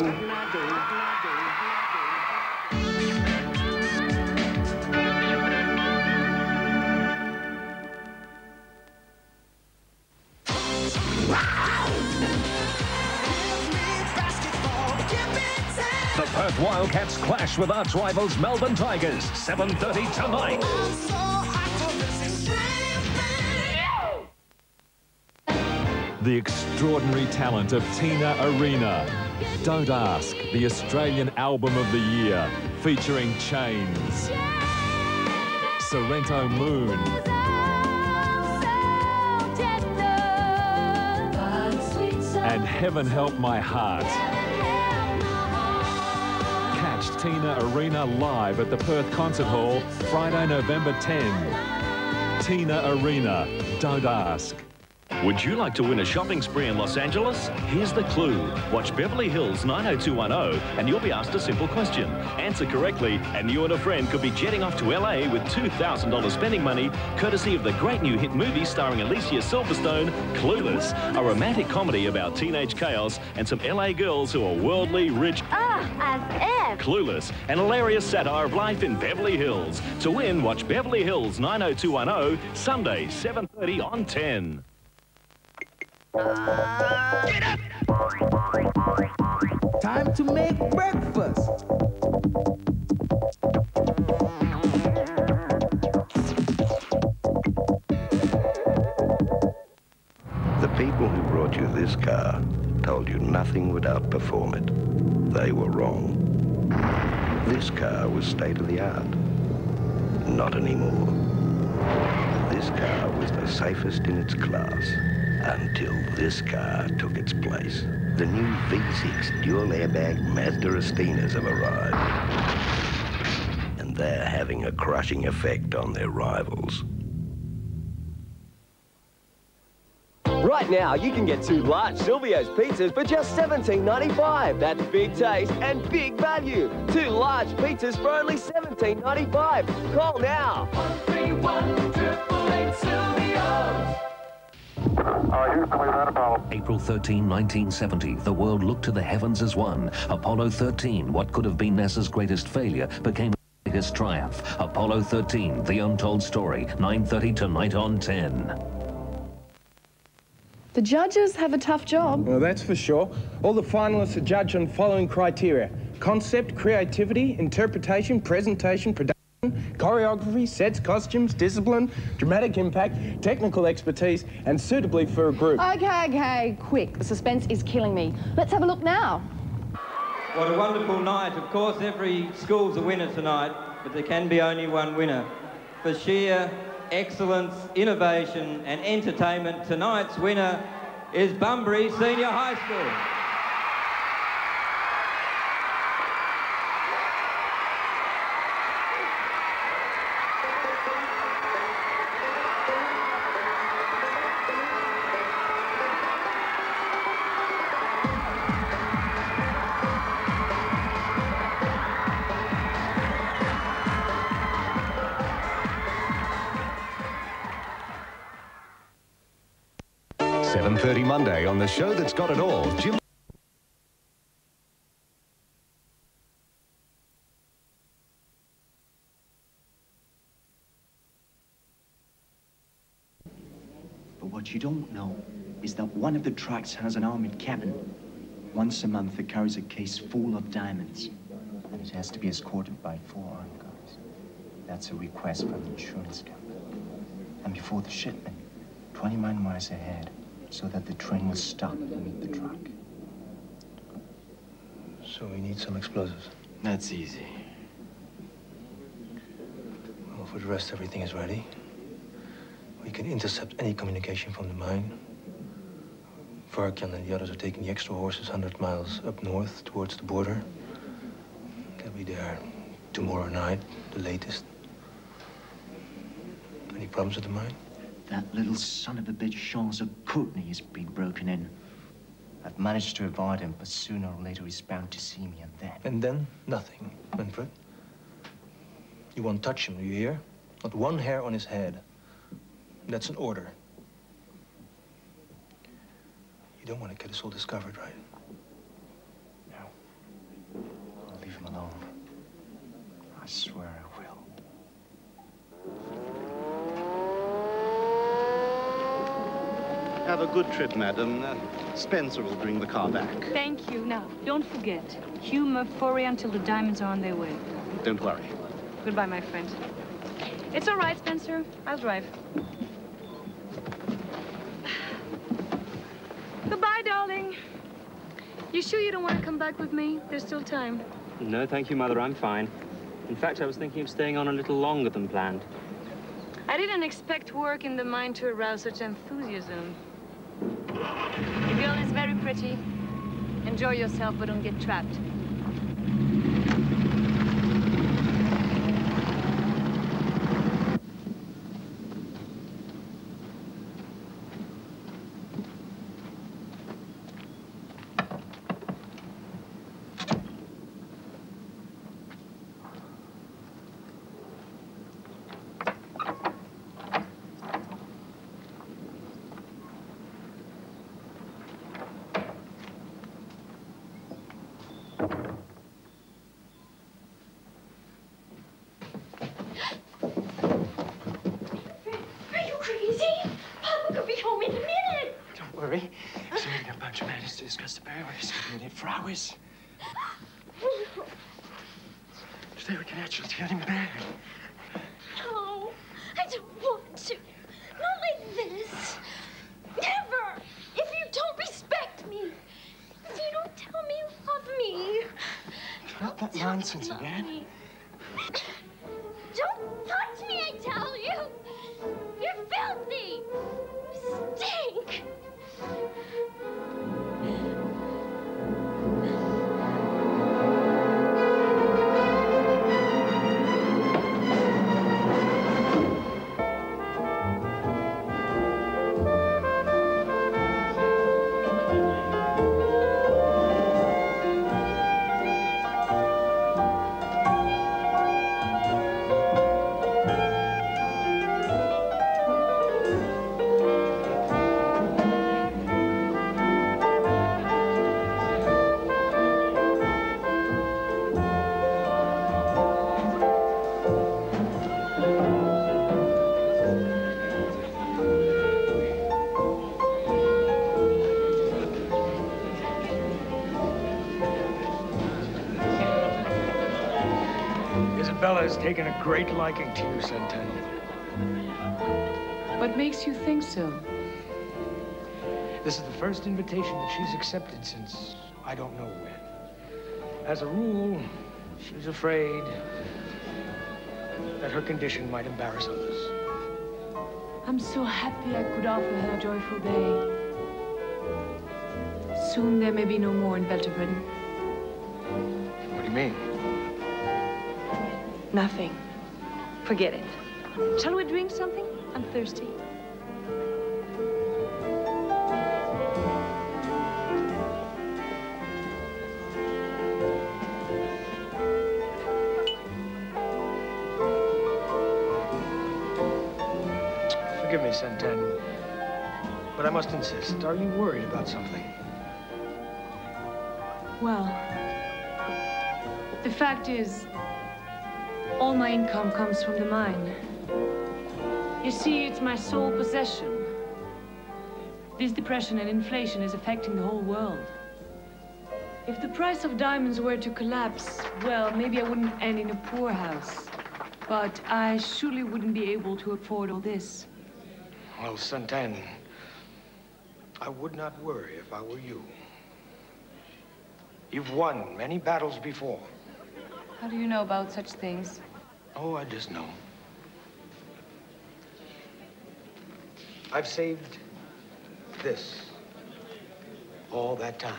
S21: The Perth Wildcats clash with arch rivals Melbourne Tigers, seven thirty tonight.
S5: The extraordinary talent of Tina Arena. Don't Ask, the Australian Album of the Year, featuring Chains, Sorrento Moon, and Heaven Help My Heart. Catch Tina Arena live at the Perth Concert Hall, Friday, November tenth. Tina Arena, Don't Ask.
S4: Would you like to win a shopping spree in Los Angeles? Here's the clue. Watch Beverly Hills nine oh two one oh and you'll be asked a simple question. Answer correctly and you and a friend could be jetting off to L A with two thousand dollars spending money, courtesy of the great new hit movie starring Alicia Silverstone, Clueless, a romantic comedy about teenage chaos and some L A girls who are worldly, rich...
S3: Ah, as if!
S4: Clueless, an hilarious satire of life in Beverly Hills. To win, watch Beverly Hills nine oh two one oh, Sunday, seven thirty on ten.
S9: Uh, Get up! Time to make breakfast.
S11: The people who brought you this car told you nothing would outperform it. They were wrong. This car was state-of-the-art. Not anymore. This car was the safest in its class. Until this car took its place. The new V six dual airbag Mazda Astinas have arrived. And they're having a crushing effect on their rivals.
S12: Right now, you can get two large Silvio's pizzas for just seventeen ninety-five. That's big taste and big value. Two large pizzas for only seventeen ninety-five. Call now.
S9: one three one, eight eight eight, Silvio's.
S21: April thirteenth, nineteen seventy, the world looked to the heavens as one. Apollo thirteen, what could have been NASA's greatest failure, became its biggest triumph. Apollo thirteen, the untold story, nine thirty tonight on ten.
S17: The judges have a tough job.
S22: Well, that's for sure. All the finalists are judged on following criteria: concept, creativity, interpretation, presentation, production, choreography, sets, costumes, discipline, dramatic impact, technical expertise, and suitably for a group.
S17: Okay, okay, quick. The suspense is killing me. Let's have a look now.
S24: What a wonderful night. Of course, every school's a winner tonight, but there can be only one winner. For sheer excellence, innovation, and entertainment, tonight's winner is Bunbury Senior High School.
S16: seven thirty Monday on the show that's got it all. Jim.
S26: But what you don't know is that one of the tracks has an armored cabin. Once a month, it carries a case full of diamonds. And it has to be escorted by four armed guards. That's a request from the insurance company. And before the shipment, twenty-nine miles ahead, so that the train will stop and meet the truck.
S22: So we need some explosives.
S26: That's easy.
S22: Well, for the rest, everything is ready. We can intercept any communication from the mine. Varkan and the others are taking the extra horses one hundred miles up north towards the border. They'll be there tomorrow night, the latest. Any problems with the mine?
S26: That little son of a bitch, Charles Courtney, has been broken in. I've managed to avoid him, but sooner or later he's bound to see me, and then...
S22: And then, nothing, Manfred. You won't touch him, do you hear? Not one hair on his head. That's an order. You don't want to get us all discovered, right?
S26: No. I'll leave him alone. I swear I will.
S27: Have a good trip, madam. Uh, Spencer will bring the car back.
S28: Thank you. Now, don't forget, humor, fury until the diamonds are on their way.
S27: Don't worry.
S28: Goodbye, my friend. It's all right, Spencer. I'll drive. Goodbye, darling. You sure you don't want to come back with me? There's still time.
S29: No, thank you, Mother. I'm fine. In fact, I was thinking of staying on a little longer than planned.
S28: I didn't expect work in the mine to arouse such enthusiasm. The girl is very pretty. Enjoy yourself, but don't get trapped.
S26: worry. It's meeting a bunch of men to discuss the Penhros. We've been here for hours. Today we can actually get him married.
S3: No, I don't want to. Not like this. Never. If you don't respect me, if you don't tell me you love me.
S26: Not that nonsense again.
S3: Me. Don't touch me, I tell you. You're filthy. You stink.
S26: Isabella's taken a great liking to you, Cannington.
S1: What makes you think so?
S26: This is the first invitation that she's accepted since I don't know when. As a rule, she's afraid that her condition might embarrass others.
S1: I'm so happy I could offer her a joyful day. Soon there may be no more in Beltebrin.
S26: What do you mean?
S1: Nothing. Forget it. Shall we drink something? I'm thirsty.
S26: Forgive me, Cannington, but I must insist. Are you worried about something?
S1: Well, the fact is, all my income comes from the mine. You see, it's my sole possession. This depression and inflation is affecting the whole world. If the price of diamonds were to collapse, well, maybe I wouldn't end in a poorhouse. But I surely wouldn't be able to afford all this.
S26: Well, Cannington, I would not worry if I were you. You've won many battles before.
S1: How do you know about such things?
S26: Oh, I just know. I've saved this all that time.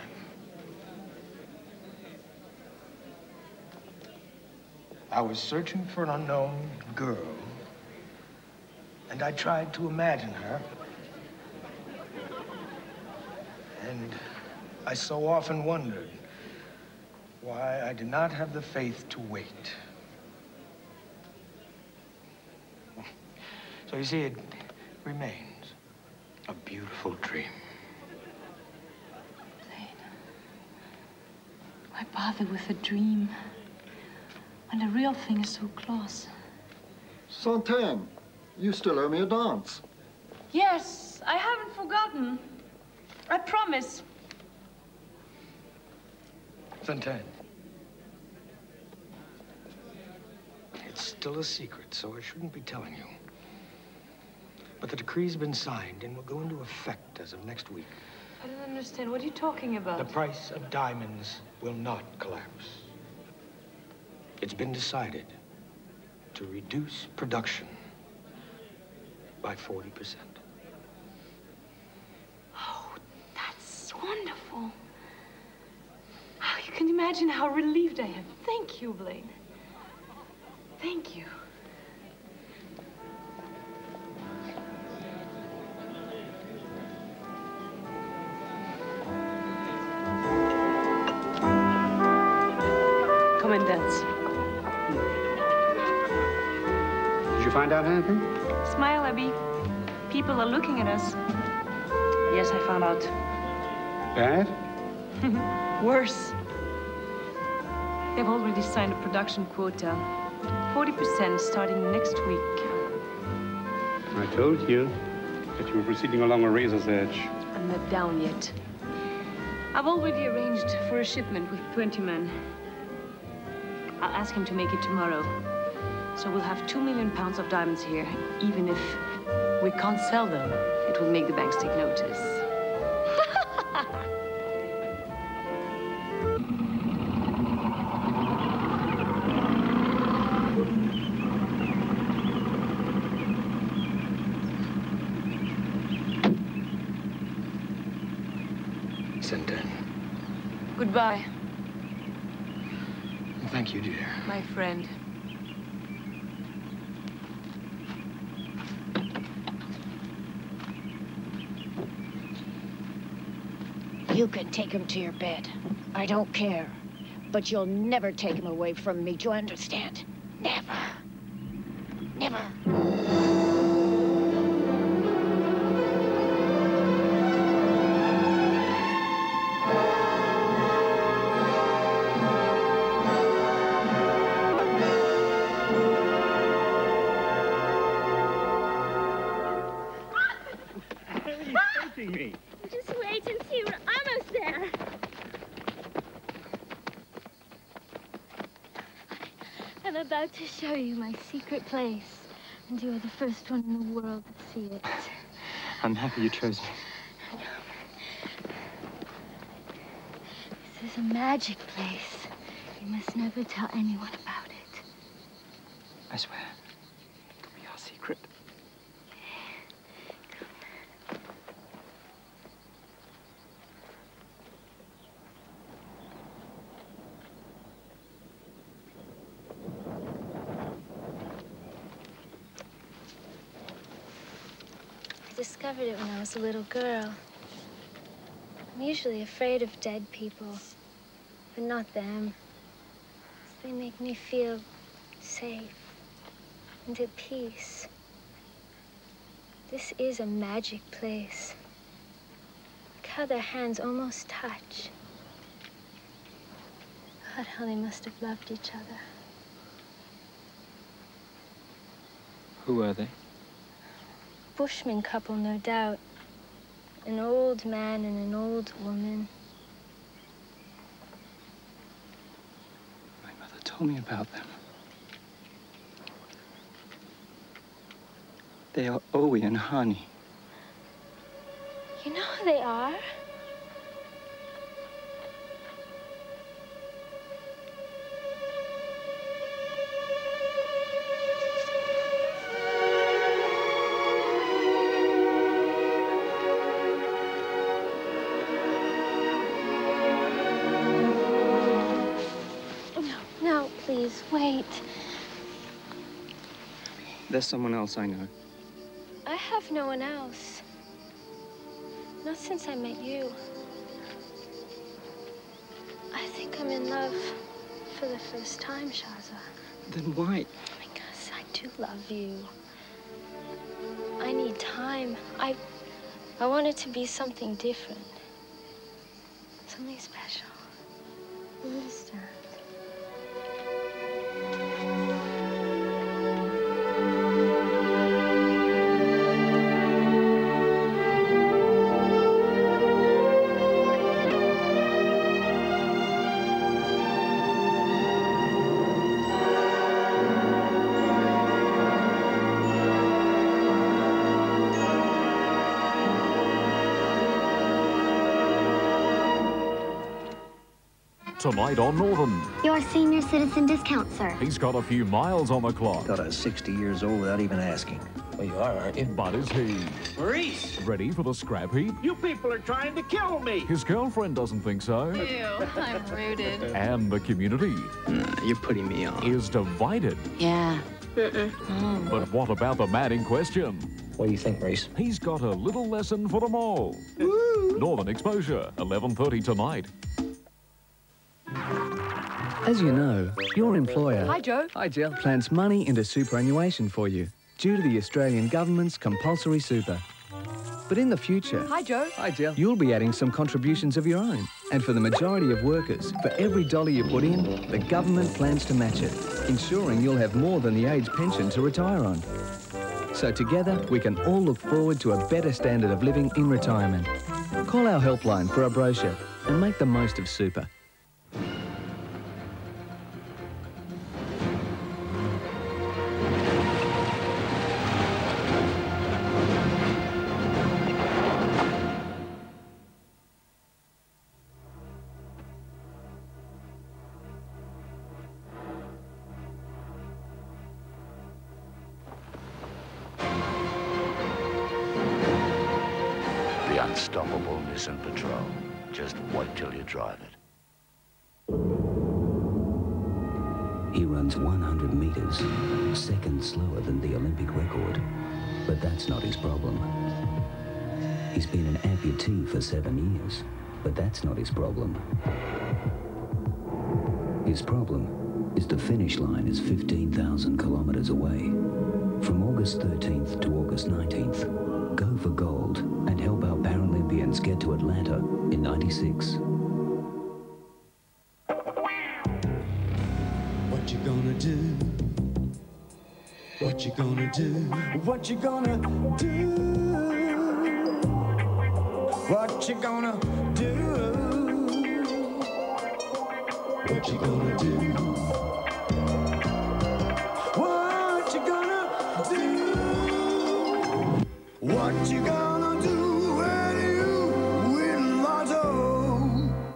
S26: I was searching for an unknown girl, and I tried to imagine her. And I so often wondered why I did not have the faith to wait. So you see, it remains a beautiful dream.
S1: Blaine, why bother with a dream when the real thing is so close?
S2: Cannington, you still owe me a dance.
S1: Yes, I haven't forgotten. I promise.
S26: Cannington, it's still a secret, so I shouldn't be telling you. But the decree's been signed and will go into effect as of next week.
S1: I don't understand. What are you talking about?
S26: The price of diamonds will not collapse. It's been decided to reduce production by forty percent.
S1: Oh, that's wonderful. Oh, you can imagine how relieved I am. Thank you, Blaine. Thank you. Come and dance.
S27: Did you find out anything?
S1: Smile, Abby. People are looking at us. Yes, I found out.
S27: Bad?
S1: Worse. They've already signed a production quota. forty percent starting next week.
S27: I told you.
S6: But you were proceeding along a razor's edge.
S1: I'm not down yet. I've already arranged for a shipment with twenty men. I'll ask him to make it tomorrow. So we'll have two million pounds of diamonds here. Even if we can't sell them, it will make the banks take notice. Goodbye.
S26: Thank you, dear.
S1: My friend.
S18: You can take him to your bed. I don't care. But you'll never take him away from me, do you understand? Never. Never.
S6: Me.
S3: Just wait and see, we're almost there. I'm about to show you my secret place, and you're the first one in the world to see it.
S26: I'm happy you chose me.
S3: This is a magic place. You must never tell anyone about it.
S26: I swear. It'll be our secret.
S3: I discovered it when I was a little girl. I'm usually afraid of dead people, but not them. They make me feel safe and at peace. This is a magic place. Look how their hands almost touch. God, how they must have loved each other.
S26: Who are they?
S3: Bushman couple, no doubt. An old man and an old woman.
S26: My mother told me about them. They are Owie and Honey.
S3: You know who they are? Please, wait.
S26: There's someone else I know.
S3: I have no one else. Not since I met you. I think I'm in love for the first time, Shaza.
S26: Then why?
S3: Because I do love you. I need time. I... I want it to be something different. Something special. You understand?
S5: Tonight on Northern.
S7: Your senior citizen discount, sir.
S5: He's got a few miles on the clock.
S8: Thought I was sixty years old without even asking.
S10: Well, you are, aren't you?
S5: But is he?
S10: Maurice!
S5: Ready for the scrap heap?
S10: You people are trying to kill me!
S5: His girlfriend doesn't think so.
S7: Ew, I'm rooted.
S5: And the community
S8: Nah, you're putting me on.
S5: is divided.
S7: Yeah. Mm-mm. Mm.
S5: But what about the man in question?
S10: What do you think, Maurice?
S5: He's got a little lesson for them all.
S10: Woo!
S5: Northern Exposure, eleven thirty tonight.
S13: As you know, your employer,
S17: Hi, Joe.
S13: Hi, Jill, plants money into superannuation for you due to the Australian government's compulsory super. But in the future,
S17: Hi, Joe.
S13: Hi, Jill, you'll be adding some contributions of your own. And for the majority of workers, for every dollar you put in, the government plans to match it, ensuring you'll have more than the age pension to retire on. so together we can all look forward to a better standard of living in retirement. Call our helpline for a brochure and make the most of super.
S4: Unstoppable Nissan Patrol. Just wait till you drive it.
S11: He runs one hundred meters, seconds slower than the Olympic record. But that's not his problem. He's been an amputee for seven years, but that's not his problem. His problem is the finish line is fifteen thousand kilometers away. From August thirteenth to August nineteenth, go for gold and help our Paralympians get to Atlanta in ninety-six.
S9: What you gonna do? What you gonna do? What you gonna do? What you gonna do? What you gonna do? What you gonna do? What you gonna do when you win lotto?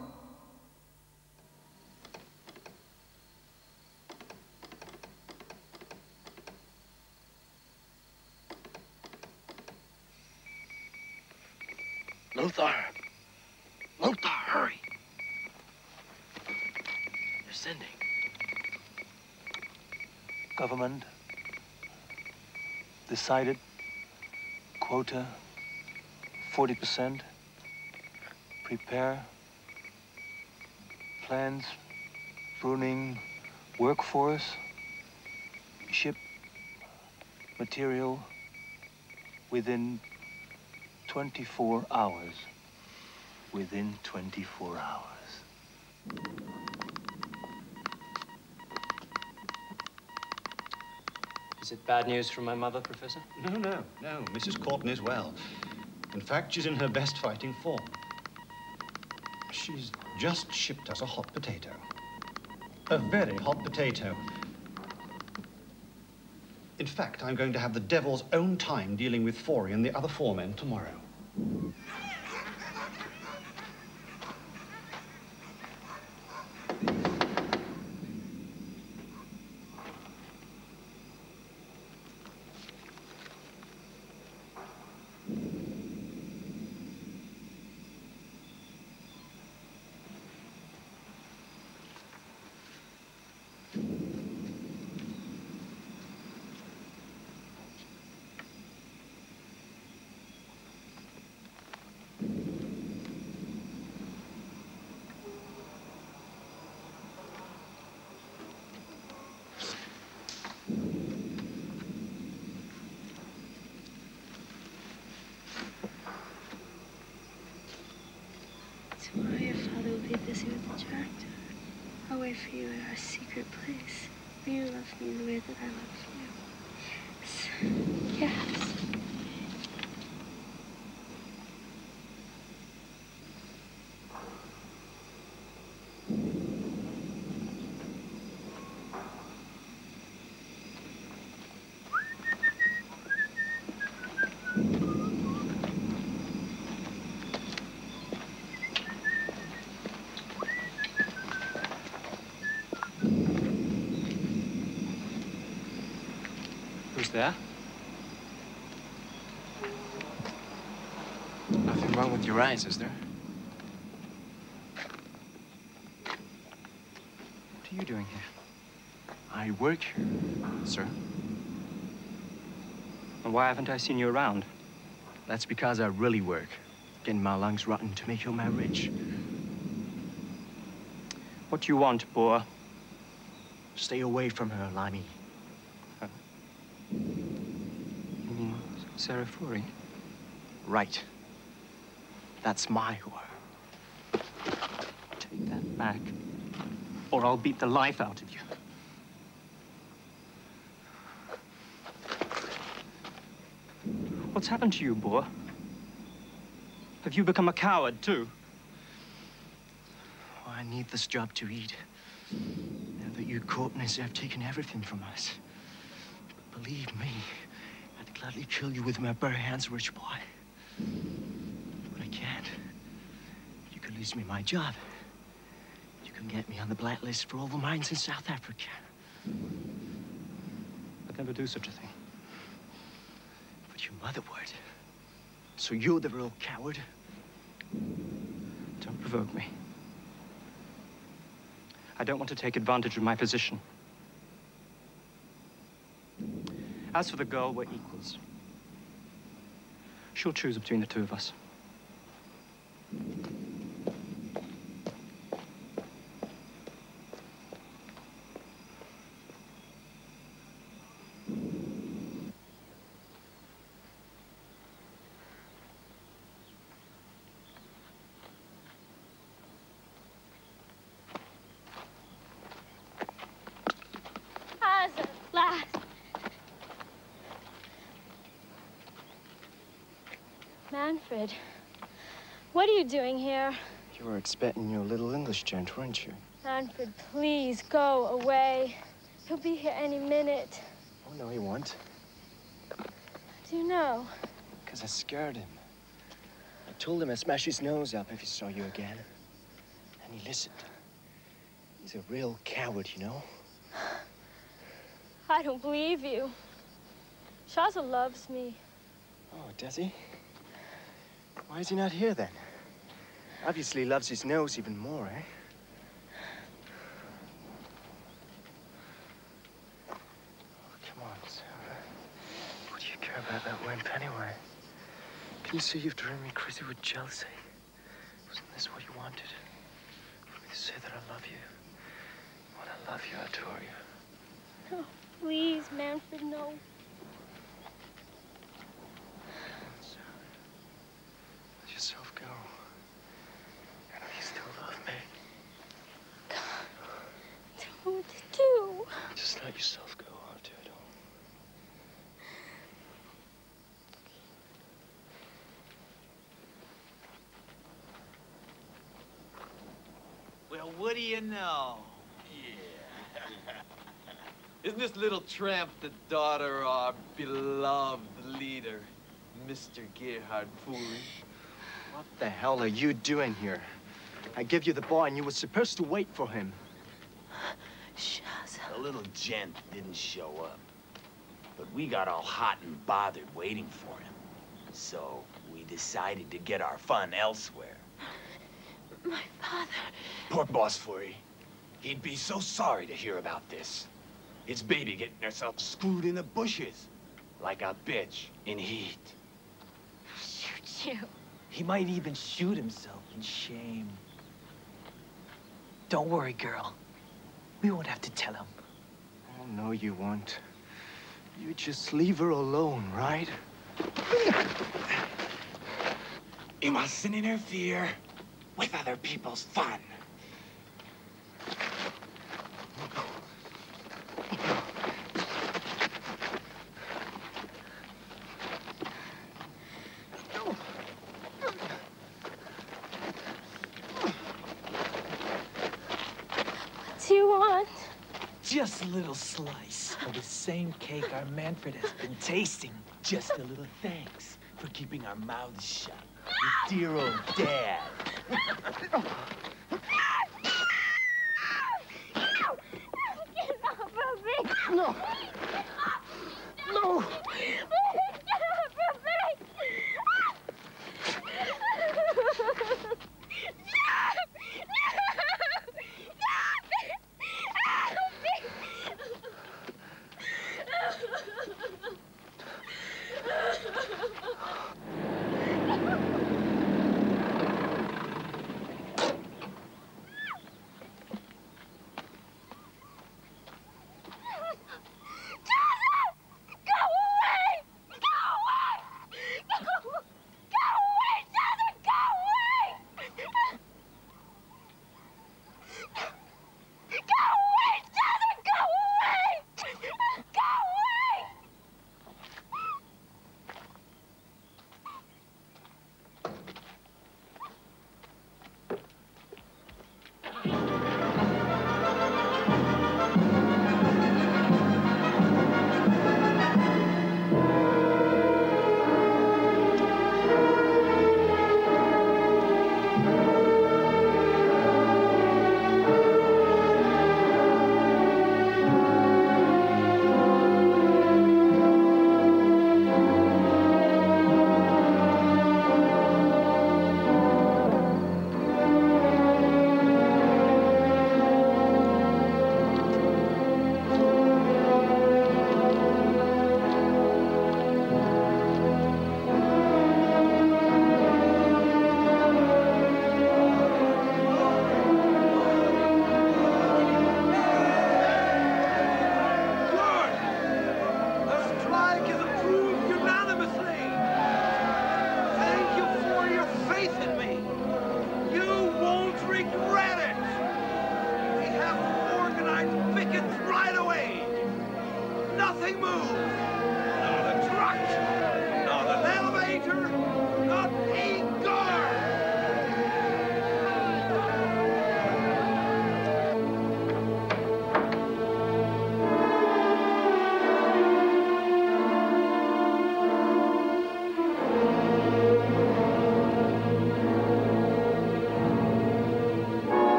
S8: Lothar! Lothar, hurry! They're sending.
S22: Government decided quota forty percent. Prepare plans, pruning workforce, ship material within twenty-four hours. Within twenty-four hours.
S29: Is it bad news from my mother, Professor?
S27: No, no, no. Missus Courtney is well. In fact, she's in her best fighting form. She's just shipped us a hot potato. A very hot potato. In fact, I'm going to have the devil's own time dealing with Forey and the other foremen tomorrow.
S3: Tomorrow your father will be busy with the tractor. I'll wait for you at our secret place. Will you love me the way that I love you? Yes. Yes.
S29: Who's there?
S8: Nothing wrong with your eyes, is there?
S29: What are you doing here?
S8: I work here, sir.
S29: And why haven't I seen you around?
S8: That's because I really work. Getting my lungs rotten to make your man rich.
S29: What do you want, boy?
S8: Stay away from her, Limey.
S29: Huh? You mean Sarah Forey?
S8: Right. That's my whore.
S29: Take that back, or I'll beat the life out of you.
S8: What's happened to you, boy? Have you become a coward, too? Oh, I need this job to eat. Now that you courtness have taken everything from us. But believe me, I'd gladly kill you with my bare hands, rich boy. But I can't. You could lose me my job. You can get me on the blacklist for all the mines in South Africa. I'd never do such a thing. But your mother would. So you're the real coward. Don't provoke me. I don't want to take advantage of my position. As for the girl, we're equals. She'll choose between the two of us.
S3: Manfred, what are you doing here?
S8: You were expecting your little English gent, weren't you?
S3: Manfred, please go away. He'll be here any minute.
S8: Oh, no, he won't.
S3: How do you know?
S8: Because I scared him. I told him I'd smash his nose up if he saw you again. And he listened. He's a real coward, you know?
S3: I don't believe you. Shaza loves me.
S8: Oh, does he? Why is he not here, then? Obviously loves his nose even more, eh? Oh, come on, Sarah. What do you care about that wimp anyway? Can you see you've driven me crazy with jealousy? Wasn't this what you wanted? For me to say that I love you? When I love you, I adore you.
S3: Oh, please, Manfred, no.
S8: Yourself go. I know you still love me.
S3: God, I don't know what to do.
S8: Just let yourself go. I'll do it all.
S12: Well, what do you know? Yeah. Isn't this little tramp the daughter of our beloved leader, Mister Gerhard Fooling?
S8: What the hell are you doing here? I gave you the boy and you were supposed to wait for him.
S3: Shaza.
S14: The little gent didn't show up. But we got all hot and bothered waiting for him. So we decided to get our fun elsewhere.
S3: My father.
S14: Poor Boss Flurry. He'd be so sorry to hear about this. His baby getting herself screwed in the bushes. Like a bitch in heat.
S3: Shoot you.
S12: He might even shoot himself in shame. Don't worry, girl. We won't have to tell him.
S8: Oh, no, you won't. You just leave her alone, right?
S14: You mustn't interfere with other people's fun.
S3: What do you want?
S12: Just a little slice of the same cake our Manfred has been tasting. Just a little thanks for keeping our mouths shut. Your dear old dad.
S3: Get off of me!
S12: No! No!
S3: Get off of me!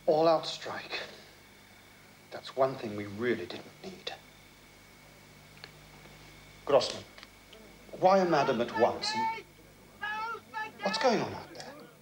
S27: All-out strike. That's one thing we really didn't need. Grossman, wire madam at once. And what's going on out there?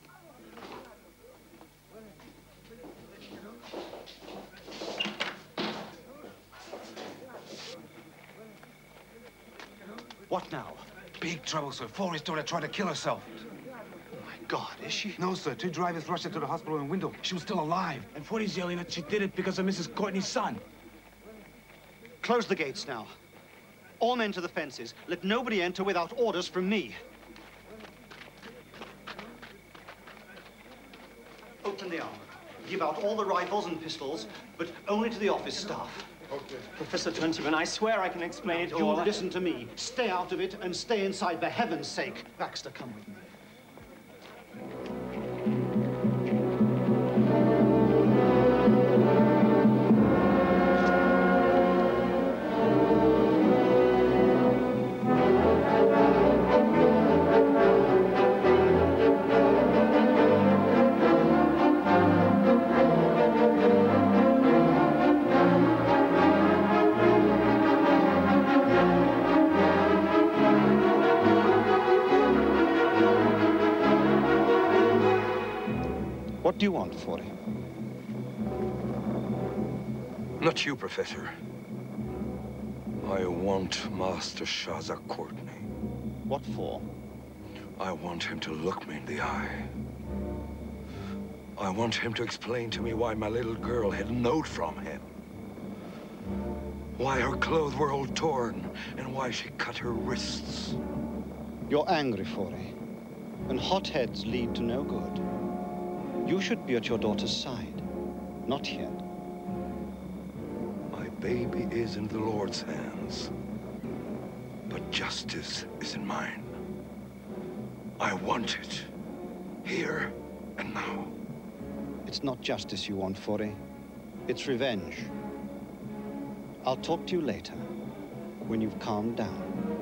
S27: What now?
S15: Big trouble, sir. Forey's daughter tried to kill herself.
S27: Oh, my God, is she?
S15: No, sir. Two drivers rushed her to the hospital in window. She was still alive.
S10: And Forey's yelling that she did it because of Missus Courtney's son.
S27: Close the gates now. All men to the fences. Let nobody enter without orders from me. Open the armor. Give out all the rifles and pistols, but only to the office staff.
S10: Okay. Professor Twentyman, I swear I can explain it
S27: You
S10: all.
S27: listen to me. Stay out of it and stay inside, for heaven's sake. Baxter, come with me. What do you want, Forey?
S16: Not you, Professor. I want Master Shaza Courtney.
S27: What for?
S16: I want him to look me in the eye. I want him to explain to me why my little girl had a note from him. Why her clothes were all torn, and why she cut her wrists.
S27: You're angry, Forey, and hot heads lead to no good. You should be at your daughter's side, not here.
S16: My baby is in the Lord's hands, but justice is in mine. I want it, here and now.
S27: It's not justice you want, Forey. It's revenge. I'll talk to you later, when you've calmed down.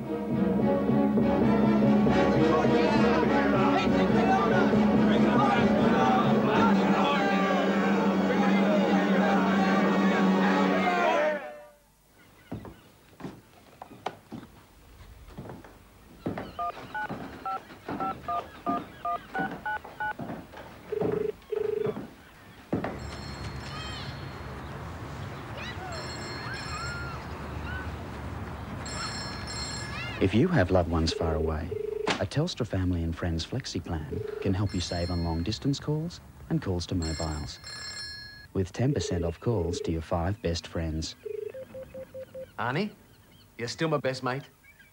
S19: If you have loved ones far away, a Telstra Family and Friends Flexi plan can help you save on long-distance calls and calls to mobiles. With ten percent off calls to your five best friends.
S20: Arnie, you're still my best mate.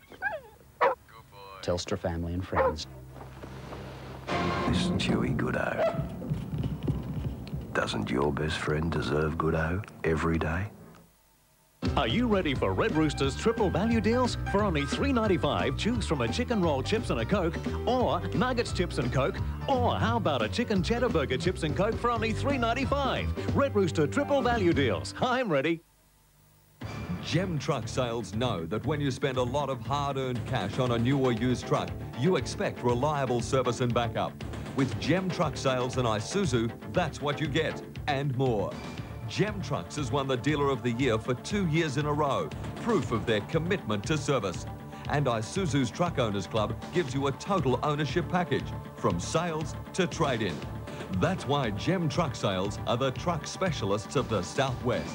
S19: Telstra Family and Friends.
S16: Listen, Chewy Goodo. Doesn't your best friend deserve Goodo every day?
S21: Are you ready for Red Rooster's triple value deals? For only three ninety-five, choose from a chicken roll chips and a Coke, or nuggets chips and Coke, or how about a chicken cheddar burger chips and Coke for only three ninety-five? Red Rooster triple value deals. I'm ready.
S5: Gem Truck Sales know that when you spend a lot of hard-earned cash on a new or used truck, you expect reliable service and backup. With Gem Truck Sales and Isuzu, that's what you get, and more. Gem Trucks has won the Dealer of the Year for two years in a row, proof of their commitment to service. And Isuzu's Truck Owners Club gives you a total ownership package, from sales to trade-in. That's why Gem Truck Sales are the truck specialists of the Southwest.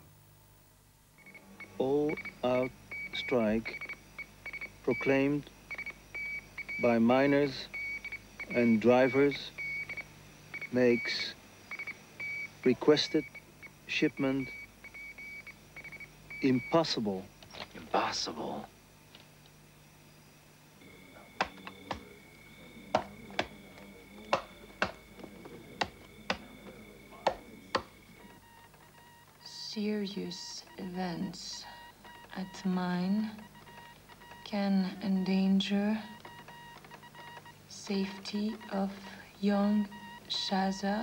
S22: All-out strike proclaimed by miners and drivers makes requested shipment impossible.
S20: Impossible.
S1: Serious events at mine can endanger safety of young Shaza.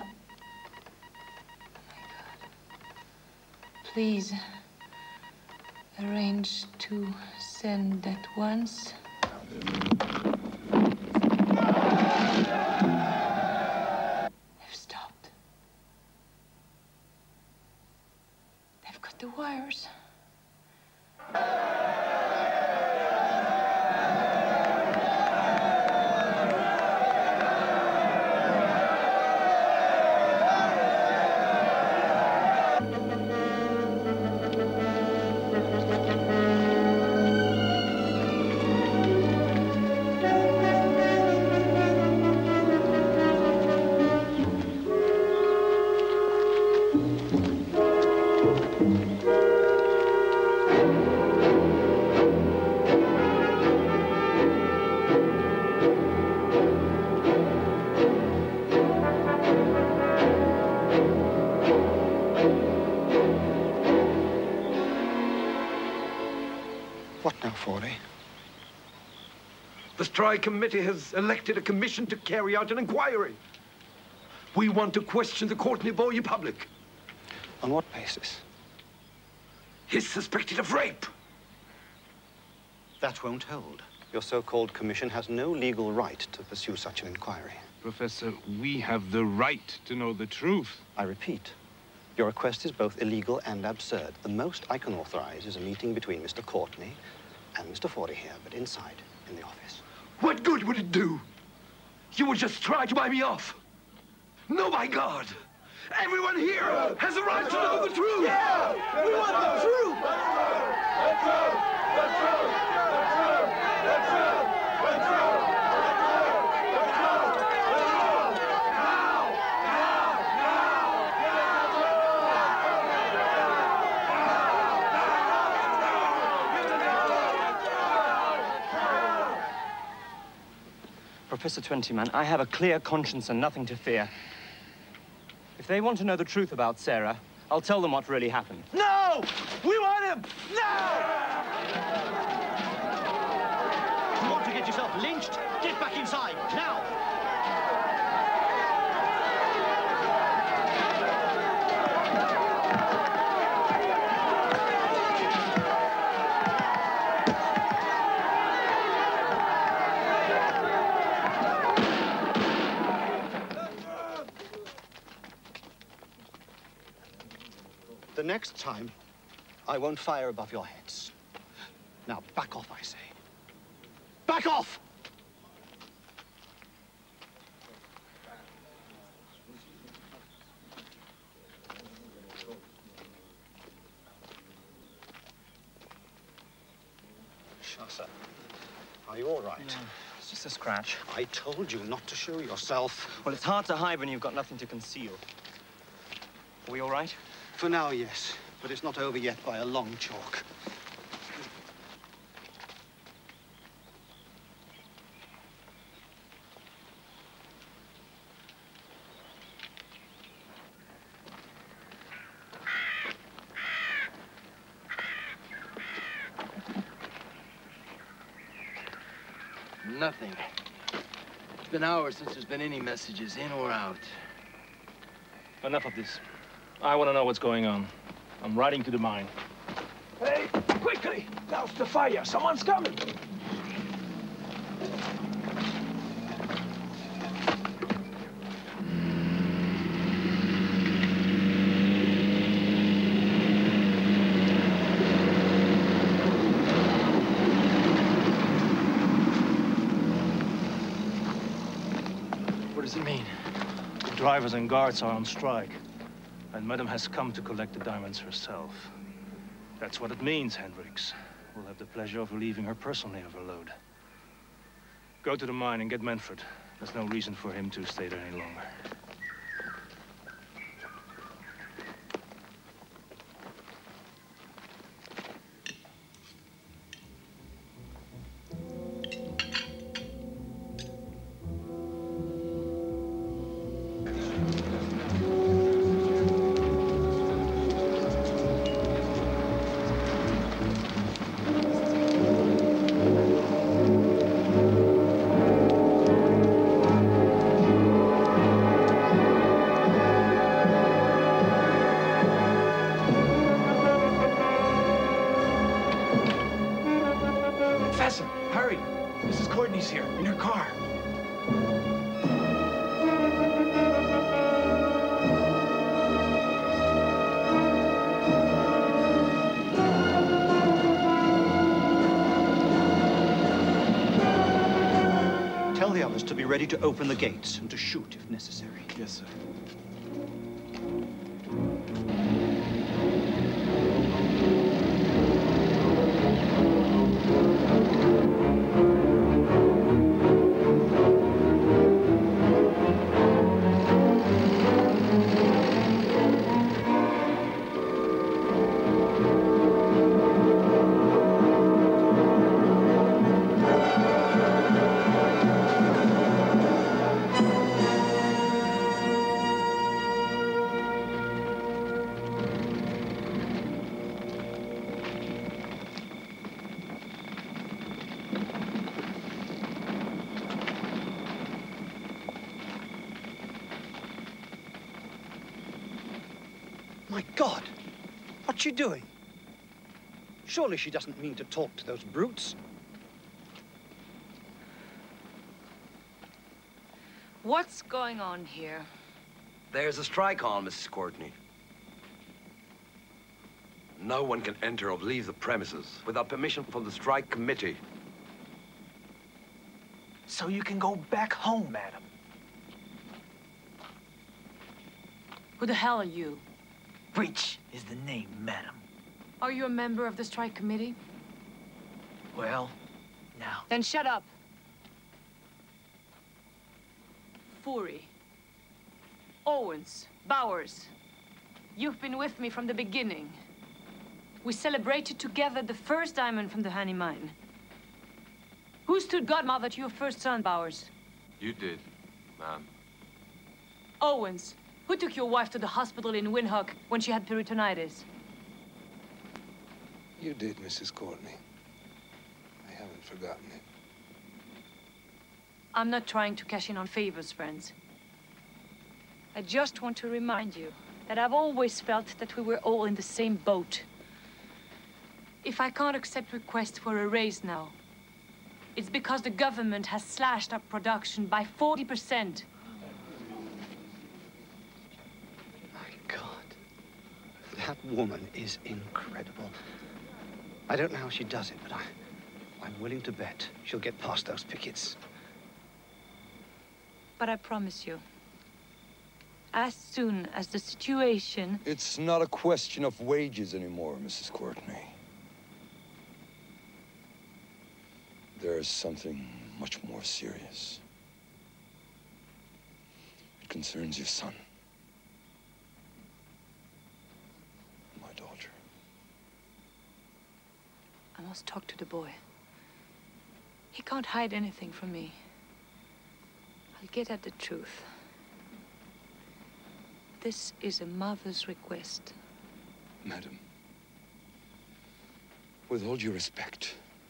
S1: Please arrange to send at once. They've stopped. the wires.
S16: The Strike Committee has elected a commission to carry out an inquiry. We want to question the Courtney boy in public.
S27: On what basis?
S16: He's suspected of rape.
S27: That won't hold. Your so-called commission has no legal right to pursue such an inquiry.
S15: Professor, we have the right to know the truth.
S27: I repeat, your request is both illegal and absurd. The most I can authorize is a meeting between Mister Courtney and Mister Forty here, but inside, in the office.
S16: What good would it do? You would just try to buy me off. No, by God! Everyone here has a right to know the truth!
S9: Yeah! We want the truth! The truth! The truth! The truth! The truth! The truth! The truth! The truth! Now! Now!
S10: Professor Twentyman, I have a clear conscience and nothing to fear. If they want to know the truth about Sarah, I'll tell them what really happened.
S9: No! We want him! No!
S27: You want to get yourself lynched? Get back inside, now! The next time, I won't fire above your heads. Now, back off, I say. Back off! Shasa, are you all right?
S10: No, it's just a scratch.
S27: I told you not to show yourself.
S10: Well, it's hard to hide when you've got nothing to conceal. Are we all right?
S27: For now, yes. But it's not over yet by a long chalk.
S12: Nothing. It's been hours since there's been any messages, in or out.
S2: Enough of this. I want to know what's going on. I'm riding to the mine.
S14: Hey, quickly! Douse the fire. Someone's coming.
S2: What does it mean? The drivers and guards are on strike. And Madame has come to collect the diamonds herself. That's what it means, Hendricks. We'll have the pleasure of relieving her personally of her load. Go to the mine and get Manfred. There's no reason for him to stay there any longer.
S27: ready to open the gates and to shoot if necessary.
S8: Yes, sir.
S27: My God! What's she doing? Surely she doesn't mean to talk to those brutes.
S1: What's going on here?
S6: There's a strike on, Missus Courtney. No one can enter or leave the premises without permission from the strike committee.
S8: So you can go back home, madam.
S1: Who the hell are you?
S8: Breach is the name, madam.
S1: Are you a member of the strike committee?
S8: Well, now.
S1: Then shut up. Fourie. Owens. Bowers. You've been with me from the beginning. We celebrated together the first diamond from the Honey Mine. Who stood godmother to your first son, Bowers?
S6: You did, ma'am.
S1: Owens. Who took your wife to the hospital in Windhoek when she had peritonitis?
S16: You did, Missus Courtney. I haven't forgotten it.
S1: I'm not trying to cash in on favors, friends. I just want to remind you that I've always felt that we were all in the same boat. If I can't accept requests for a raise now, it's because the government has slashed our production by forty percent.
S27: That woman is incredible. I don't know how she does it, but I, I'm willing to bet she'll get past those pickets.
S1: But I promise you, as soon as the situation...
S16: It's not a question of wages anymore, Missus Courtney. There's something much more serious. It concerns your son.
S1: I must talk to the boy. He can't hide anything from me. I'll get at the truth. This is a mother's request.
S16: Madam, with all due respect,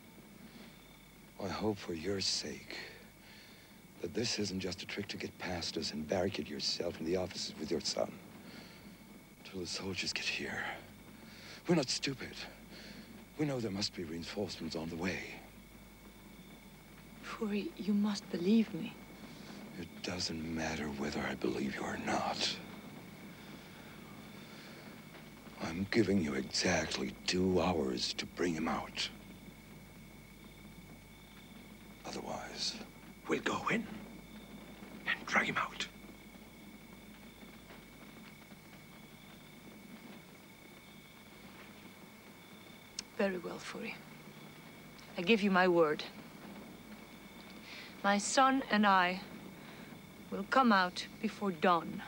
S16: I hope for your sake that this isn't just a trick to get past us and barricade yourself in the offices with your son till the soldiers get here. We're not stupid. We know there must be reinforcements on the way.
S1: Fourie, you must believe me.
S16: It doesn't matter whether I believe you or not. I'm giving you exactly two hours to bring him out. Otherwise, we'll go in and drag him out.
S1: Very well, Fourie. I give you my word. My son and I will come out before dawn.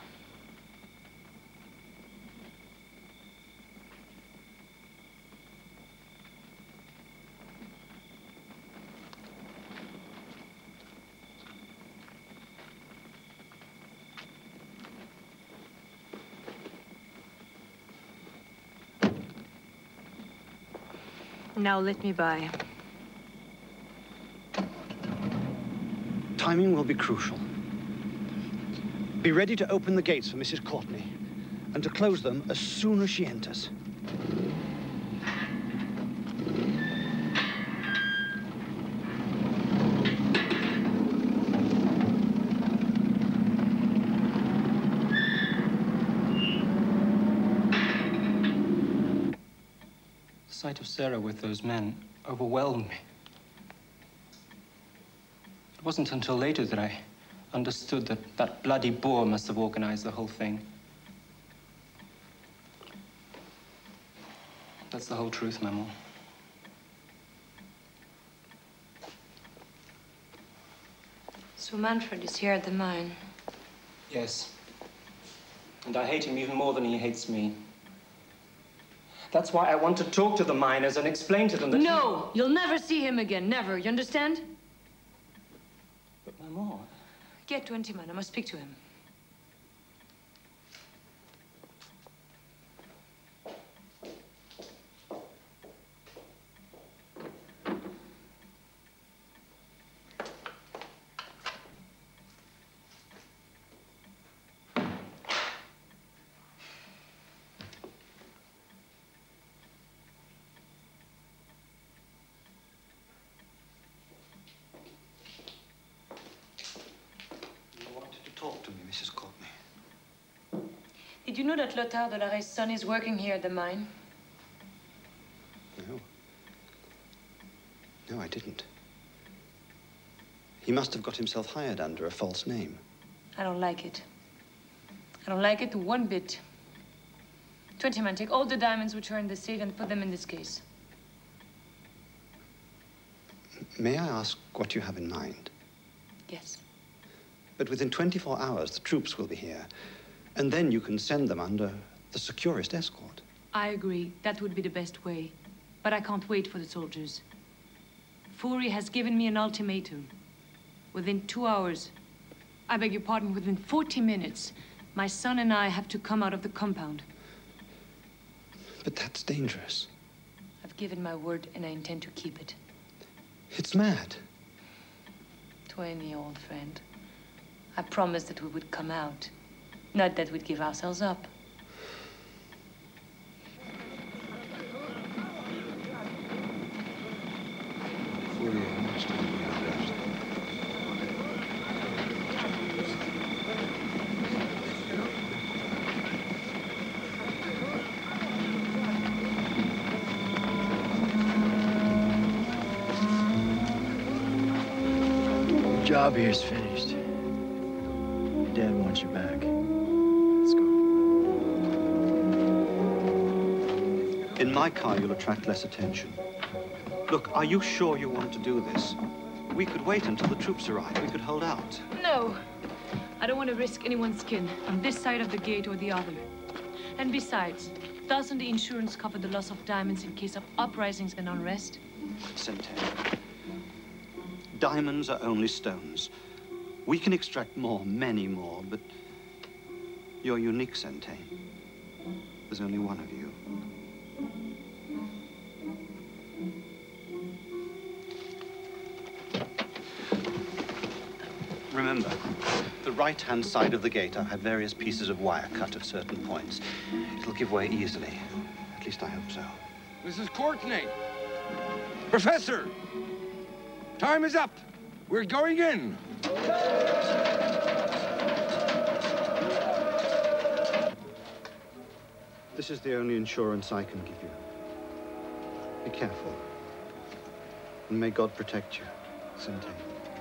S1: Now let me by.
S27: Timing will be crucial. Be ready to open the gates for Missus Courtney and to close them as soon as she enters.
S10: The sight of Sarah with those men overwhelmed me. It wasn't until later that I understood that that bloody boar must have organized the whole thing. That's the whole truth, Maman.
S1: So Manfred is here at the mine?
S10: Yes. And I hate him even more than he hates me. That's why I want to talk to the miners and explain to them that...
S1: No! You'll never see him again. Never. You understand?
S10: But, Maman...
S1: Get to Intiman. I must speak to him.
S27: Talk to me, Missus Courtney.
S1: Did you know that Lothar de Larray's son is working here at the mine?
S27: No. No, I didn't. He must have got himself hired under a false name.
S1: I don't like it. I don't like it one bit. Twenty men, take all the diamonds which are in the safe and put them in this case.
S27: May I ask what you have in mind?
S1: Yes.
S27: But within twenty-four hours, the troops will be here. And then you can send them under the securest escort.
S1: I agree. That would be the best way. But I can't wait for the soldiers. Fourie has given me an ultimatum. Within two hours, I beg your pardon, within forty minutes, my son and I have to come out of the compound.
S27: But that's dangerous.
S1: I've given my word and I intend to keep it.
S27: It's mad.
S1: Twain, old friend. I promised that we would come out, not that we'd give ourselves up.
S16: Fully understand me at best.
S8: The job here's finished. Dad wants you back. Let's go.
S27: In my car, you'll attract less attention. Look, are you sure you want to do this? We could wait until the troops arrive. We could hold out.
S1: No. I don't want to risk anyone's skin on this side of the gate or the other. And besides, doesn't the insurance cover the loss of diamonds in case of uprisings and unrest?
S27: Centene. Diamonds are only stones. We can extract more, many more, but you're unique, Centene. There's only one of you. Remember, the right-hand side of the gate, I have various pieces of wire cut at certain points. It'll give way easily. At least I hope so.
S15: Missus Courtney! Professor! Time is up. We're going in.
S27: This is the only insurance I can give you. Be careful. And may God protect you, Centene.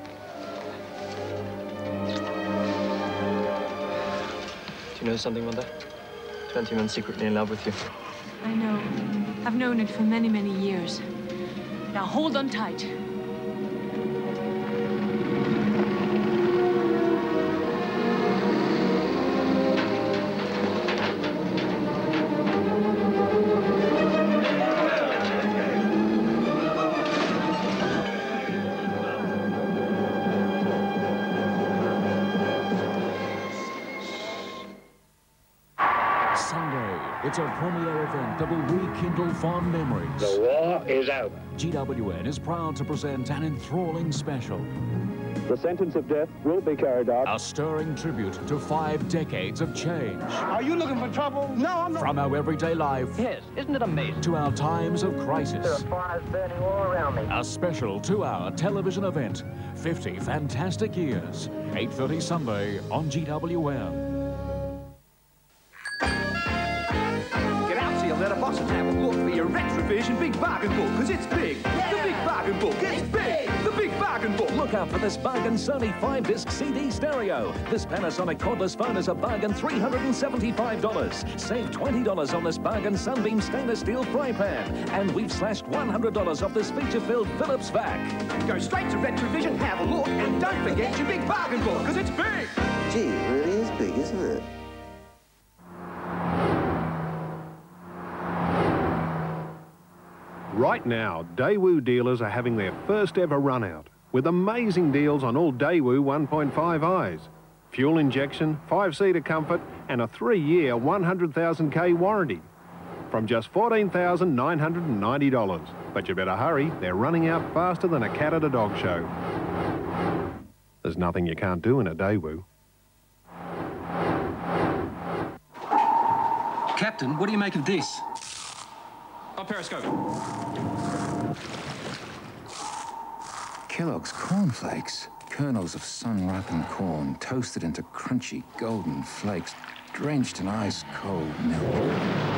S8: Do you know something, Mother? Twentyman's secretly in love with you.
S1: I know. I've known it for many, many years. Now hold on tight.
S7: It's a premiere event that will rekindle fond memories.
S13: The war is over.
S7: G W N is proud to present an enthralling special.
S13: The sentence of death will be carried out.
S7: A stirring tribute to five decades of change.
S13: Are you looking for trouble? No, I'm not.
S7: From our everyday life.
S13: Yes, isn't it amazing?
S7: To our times of crisis.
S13: There are fires burning all around me.
S7: A special two-hour television event. fifty fantastic years. eight thirty Sunday on G W N.
S17: Letterbox and have a look for your Retrovision Big Bargain Book, because it's big. Yeah. The Big Bargain Book, it's, it's big. big. The Big Bargain
S7: bargain book. Look out for this bargain Sony five disc C D stereo. This Panasonic cordless phone is a bargain three hundred seventy-five dollars. Save twenty dollars on this bargain Sunbeam stainless steel fry pan. And we've slashed one hundred dollars off this feature-filled Philips vac.
S4: Go straight to Retrovision, have a look, and don't forget your big bargain book, because it's big!
S11: Gee, it really is big, isn't it?
S17: Right now, Daewoo dealers are having their first ever run out with amazing deals on all Daewoo one point five I's. Fuel injection, five-seater comfort and a three-year one hundred thousand K warranty from just fourteen thousand nine hundred ninety dollars. But you better hurry, they're running out faster than a cat at a dog show. There's nothing you can't do in a Daewoo.
S18: Captain, what do you make of this?
S23: On periscope.
S24: Kellogg's cornflakes. Kernels of sun-ripened corn toasted into crunchy golden flakes, drenched in ice-cold milk.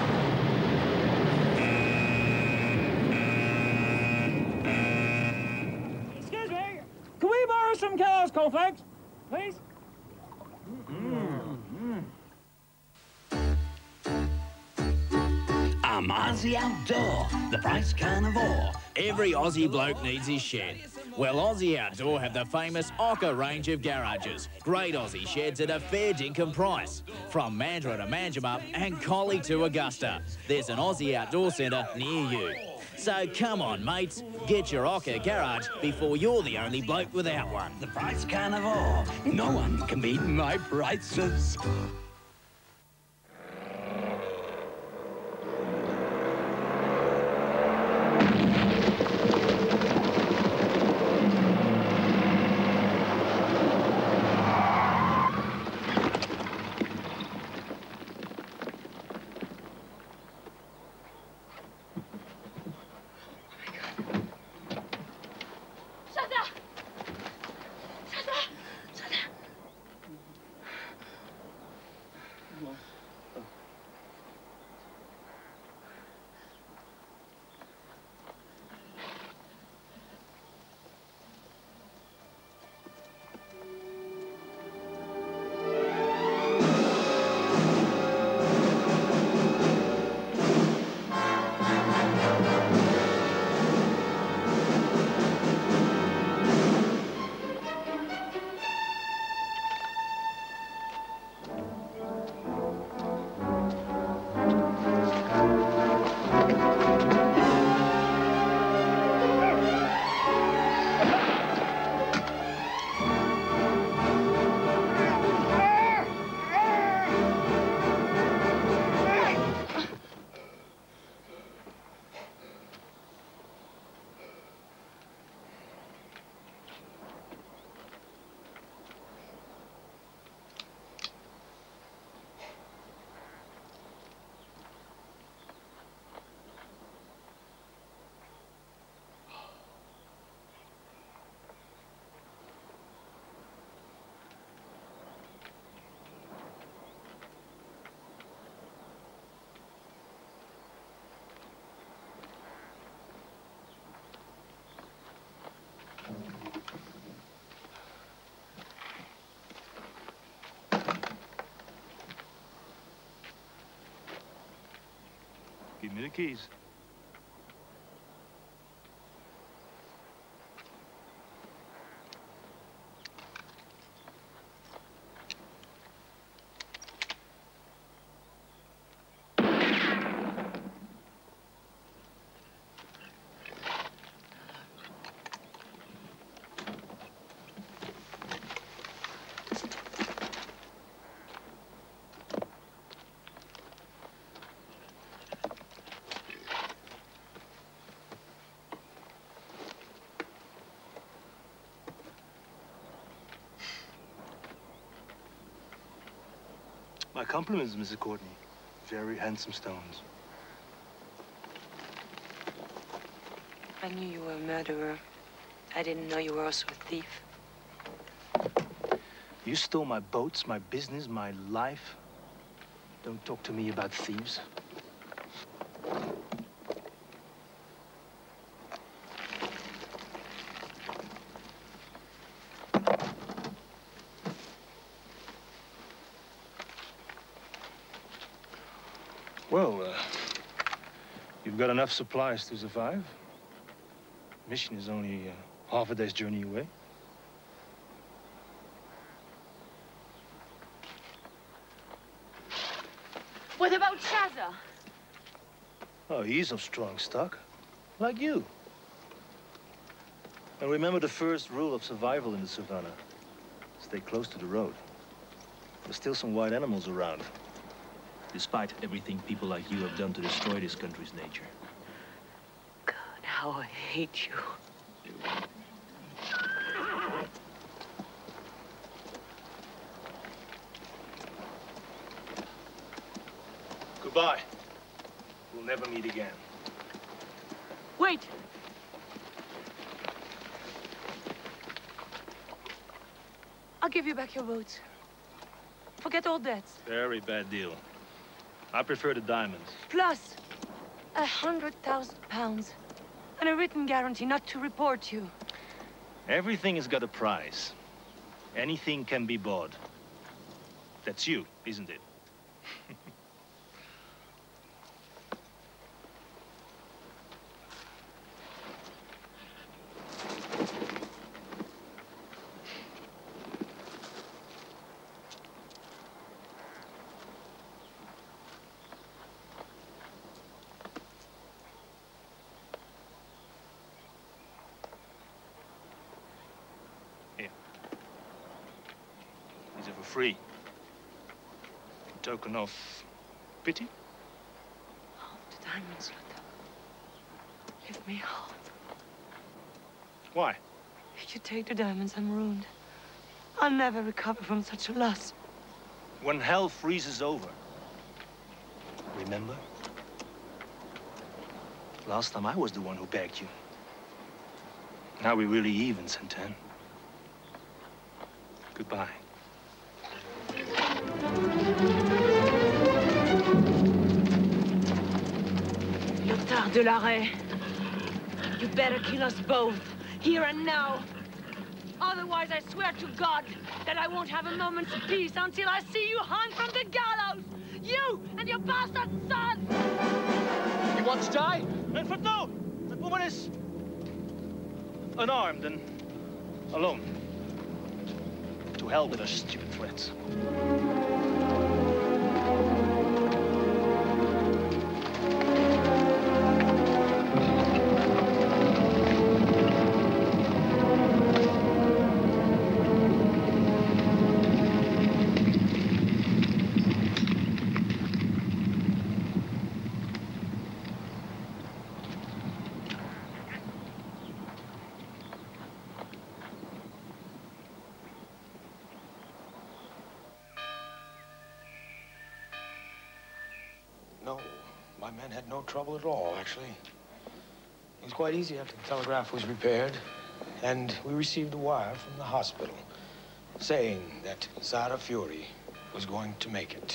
S25: Excuse me, can we borrow some Kellogg's cornflakes, please?
S26: Mm. I'm Aussie Outdoor, the price carnivore.
S28: Every Aussie bloke needs his shed. Well, Aussie Outdoor have the famous Ocker range of garages. Great Aussie sheds at a fair dinkum price. From Mandurah to Manjimup and Collie to Augusta, there's an Aussie Outdoor centre near you. So come on, mates, get your Ocker garage before you're the only bloke without one.
S26: The price carnivore. No one can beat my prices.
S2: Give me the keys. My compliments, Missus Courtney. Very handsome stones.
S1: I knew you were a murderer. I didn't know you were also a thief.
S2: You stole my boats, my business, my life. Don't talk to me about thieves. Well, uh, you've got enough supplies to survive. Mission is only uh, half a day's journey away.
S1: What about Shaza?
S2: Oh, he's of strong stock, like you. And remember the first rule of survival in the savannah. Stay close to the road. There's still some wild animals around.
S3: Despite everything people like you have done to destroy this country's nature.
S1: God, how I hate you.
S2: Goodbye. We'll never meet again.
S1: Wait! I'll give you back your boat. Forget all that.
S2: Very bad deal. I prefer the diamonds.
S1: Plus, a hundred thousand pounds. And a written guarantee not to report you.
S2: Everything has got a price. Anything can be bought. That's you, isn't it? Free. A token of pity?
S1: Oh, the diamonds, Luther. Leave me alone.
S2: Why?
S1: If you take the diamonds, I'm ruined. I'll never recover from such a loss.
S2: When hell freezes over. Remember? Last time I was the one who begged you. Now we're really even, Santan. Goodbye.
S1: Lieutenant de l'Arrêt, you better kill us both, here and now. Otherwise, I swear to God that I won't have a moment's peace until I see you hung from the gallows. You and your bastard son!
S2: You want to die? And for no! That woman is unarmed and alone. To hell with her stupid threats.
S16: No, my men had no trouble at all, actually. It was quite easy after the telegraph was repaired, and we received a wire from the hospital saying that Zara Fury was going to make it.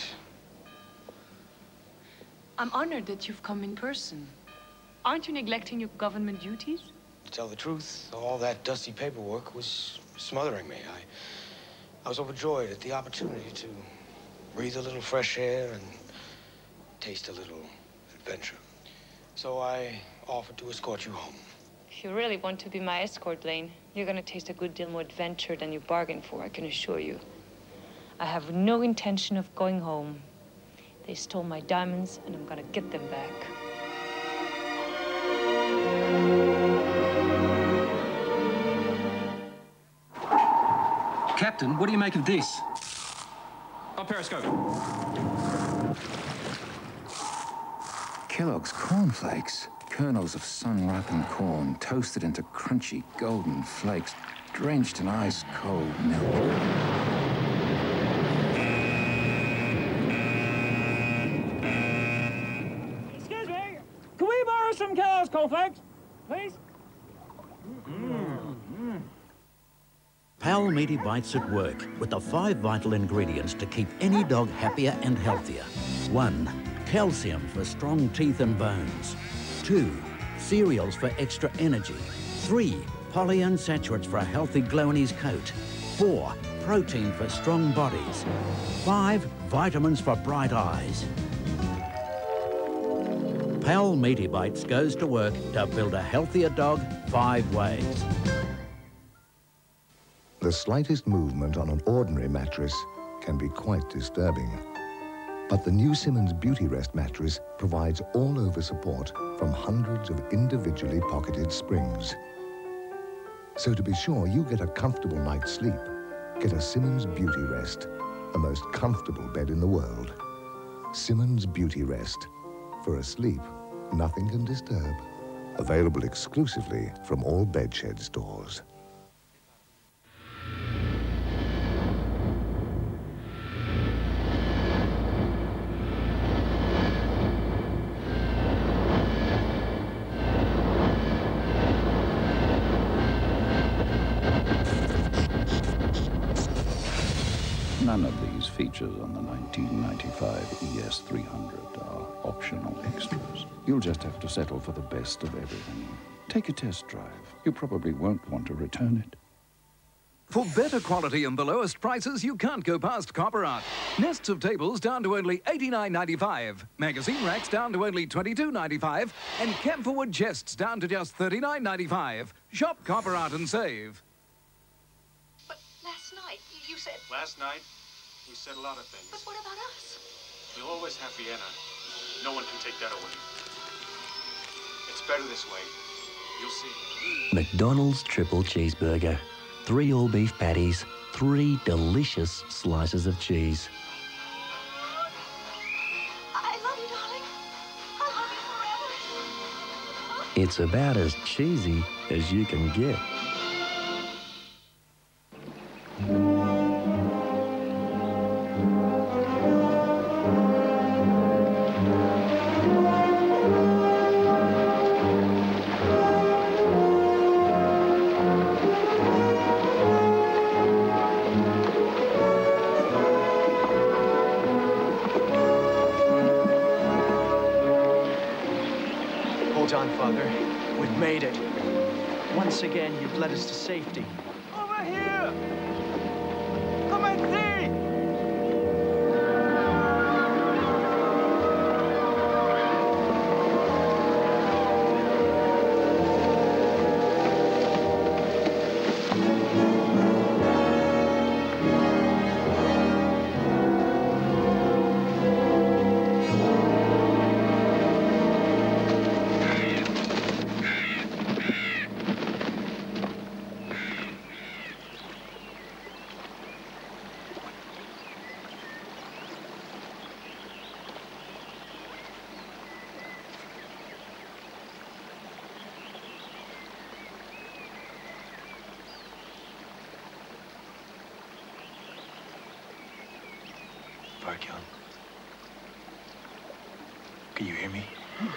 S1: I'm honored that you've come in person. Aren't you neglecting your government duties?
S16: To tell the truth, all that dusty paperwork was smothering me. I, I was overjoyed at the opportunity to breathe a little fresh air and taste a little adventure. So I offered to escort you home.
S1: If you really want to be my escort, Lane, you're gonna taste a good deal more adventure than you bargained for, I can assure you. I have no intention of going home. They stole my diamonds, and I'm gonna get them back.
S18: Captain, what do you make of this?
S23: On periscope.
S24: Kellogg's cornflakes. Kernels of sun-ripened corn, toasted into crunchy golden flakes, drenched in ice-cold milk.
S25: Excuse me, can we borrow some Kellogg's cornflakes, please?
S5: Mm. Pal Meaty Bites at work with the five vital ingredients to keep any dog happier and healthier. One, calcium for strong teeth and bones. Two, cereals for extra energy. Three, polyunsaturates for a healthy glow in his coat. Four, protein for strong bodies. Five, vitamins for bright eyes. Pal Meaty Bites goes to work to build a healthier dog five ways.
S6: The slightest movement on an ordinary mattress can be quite disturbing. But the new Simmons Beauty Rest mattress provides all-over support from hundreds of individually pocketed springs. So to be sure you get a comfortable night's sleep, get a Simmons Beauty Rest, the most comfortable bed in the world. Simmons Beauty Rest. For a sleep nothing can disturb. Available exclusively from all bedshed stores.
S24: None of these features on the nineteen ninety-five E S three hundred are optional extras. You'll just have to settle for the best of everything. Take a test drive. You probably won't want to return it.
S9: For better quality and the lowest prices, you can't go past Copper Art. Nests of tables down to only eighty-nine ninety-five, magazine racks down to only twenty-two ninety-five, and camphorwood chests down to just thirty-nine ninety-five. Shop Copper Art and save.
S12: But last night, you said...
S14: Last night, we said a lot of things.
S12: But what about us?
S14: We'll always have Vienna. No one can take that away. It's better this way. You'll see.
S19: McDonald's Triple Cheeseburger. Three all-beef patties, three delicious slices of cheese.
S12: I love you, darling. I love you forever.
S19: It's about as cheesy as you can get.
S8: Father, we've made it. Once again, you've led us to safety.
S25: Over here! Come and see!
S2: Can you hear me?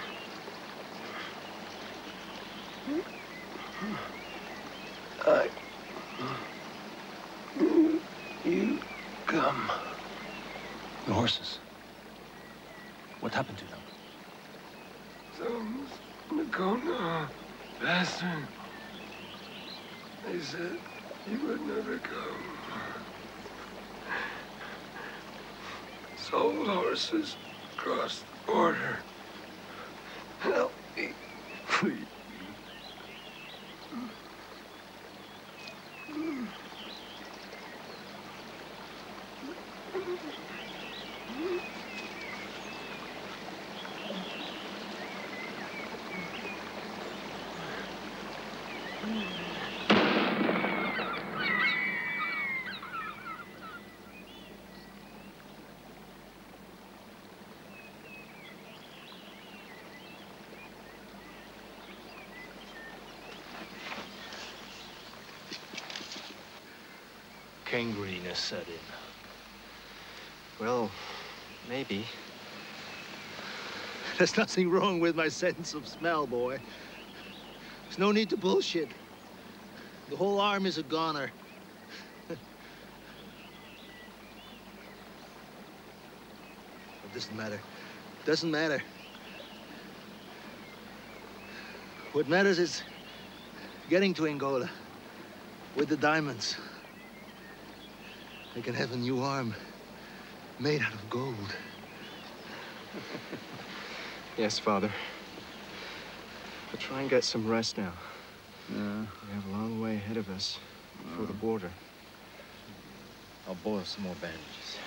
S16: I knew you come.
S2: The horses. What happened to them?
S16: Those Nakona bastard. They said you would never come. Sold horses across the border. Help me, please.
S2: Gangrene has set in.
S8: Well, maybe.
S2: There's nothing wrong with my sense of smell, boy. There's no need to bullshit. The whole arm is a goner. It doesn't matter. Doesn't matter. What matters is getting to Angola with the diamonds. I can have a new arm made out of gold.
S8: Yes, Father. But try and get some rest now.
S7: Yeah.
S8: We have a long way ahead of us before the border.
S7: I'll boil some more bandages.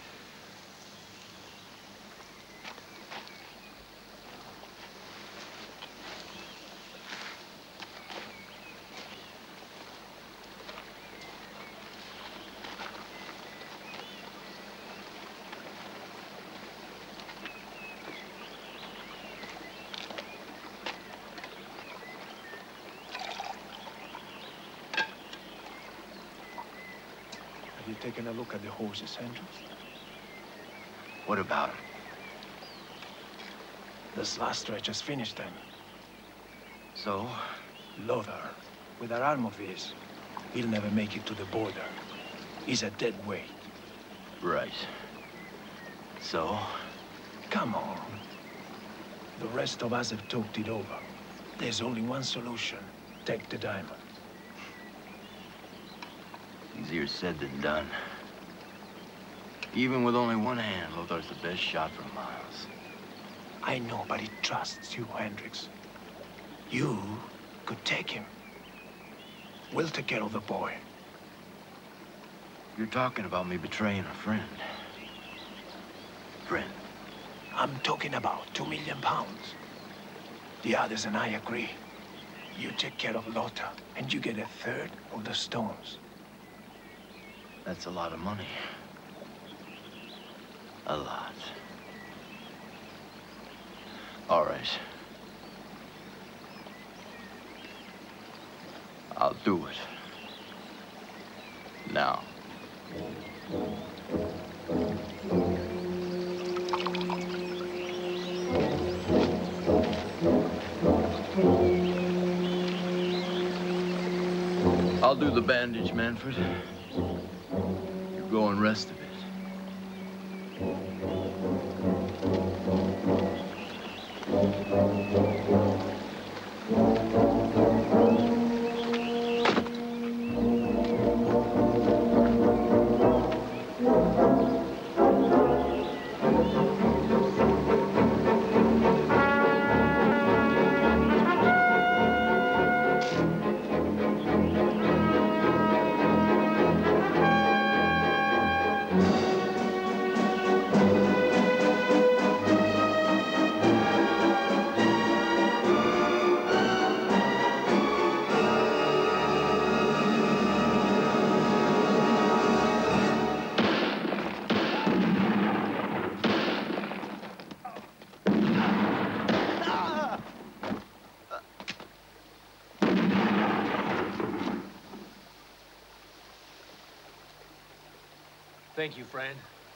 S10: Have you taken a look at the horses, Hendricks?
S7: What about him?
S10: This last stretch has finished them.
S7: So?
S10: Lothar, with that arm of his, he'll never make it to the border. He's a dead weight.
S7: Right. So?
S10: Come on. The rest of us have talked it over. There's only one solution. Take the diamond.
S7: Easier said than done. Even with only one hand, Lothar's the best shot for miles.
S10: I know, but he trusts you, Hendricks. You could take him. We'll take care of the boy.
S7: You're talking about me betraying a friend. Friend.
S10: I'm talking about two million pounds. The others and I agree. You take care of Lothar, and you get a third of the stones.
S7: That's a lot of money. A lot. All right. I'll do it. Now. I'll do the bandage, Manfred. You go and rest a bit. Thank you, friend.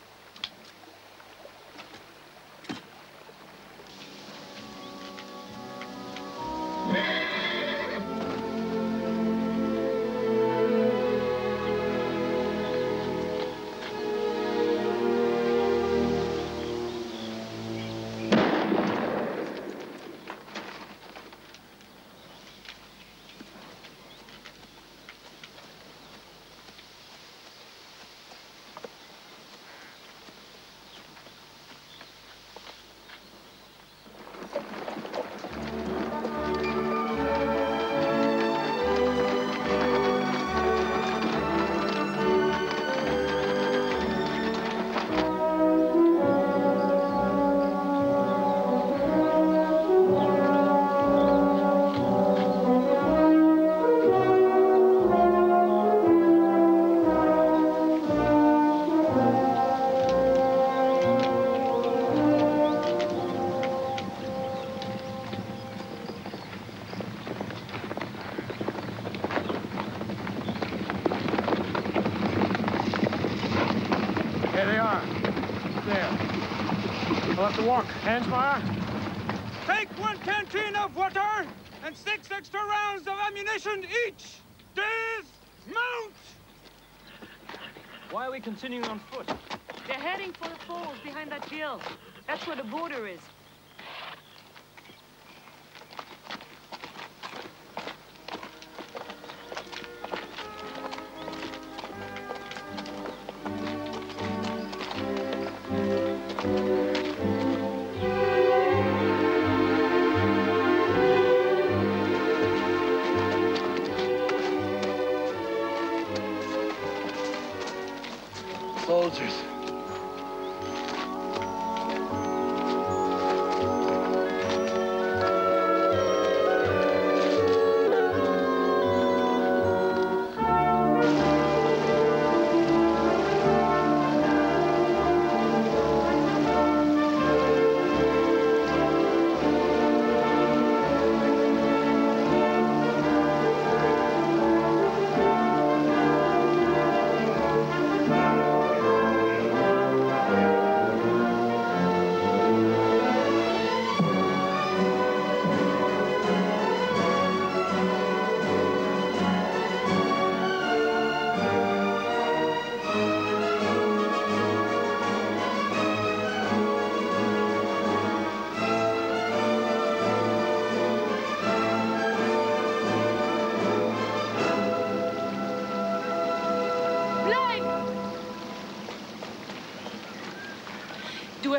S25: Walk, Hansmeyer. Take one canteen of water and six extra rounds of ammunition each. Dismount!
S23: Why are we continuing on foot?
S1: They're heading for the falls behind that hill. That's where the border is.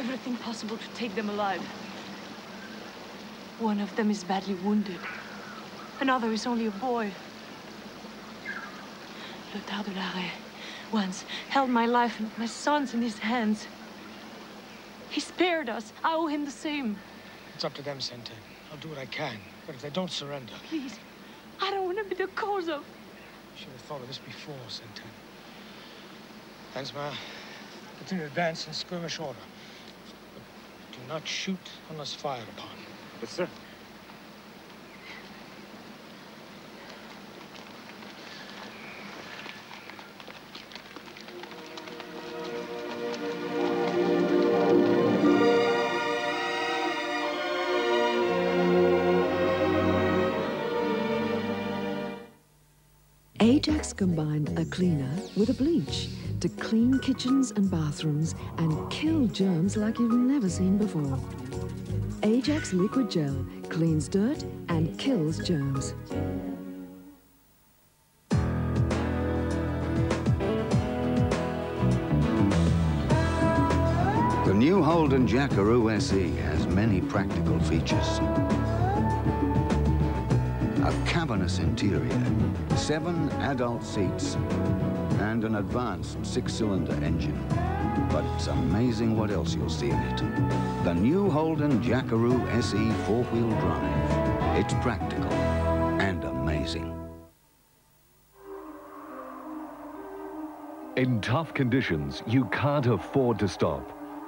S1: everything possible to take them alive. One of them is badly wounded. Another is only a boy. Lothar de Larrey once held my life and my son's in his hands. He spared us. I owe him the same.
S4: It's up to them, Senten. I'll do what I can. But if they don't surrender...
S1: Please, I don't want to be the cause of...
S4: I should have thought of this before, Senten. Hansma, continue to advance in skirmish order. But do not shoot unless fired upon.
S14: Yes, sir.
S11: Ajax combined a cleaner with a bleach to clean kitchens and bathrooms and kill germs like you've never seen before. Ajax Liquid Gel cleans dirt and kills germs.
S13: The new Holden Jackaroo S E has many practical features. A cavernous interior, seven adult seats, and an advanced six-cylinder engine. But it's amazing what else you'll see in it. The new Holden Jackaroo S E four-wheel drive. It's practical and amazing.
S15: In tough conditions, you can't afford to stop.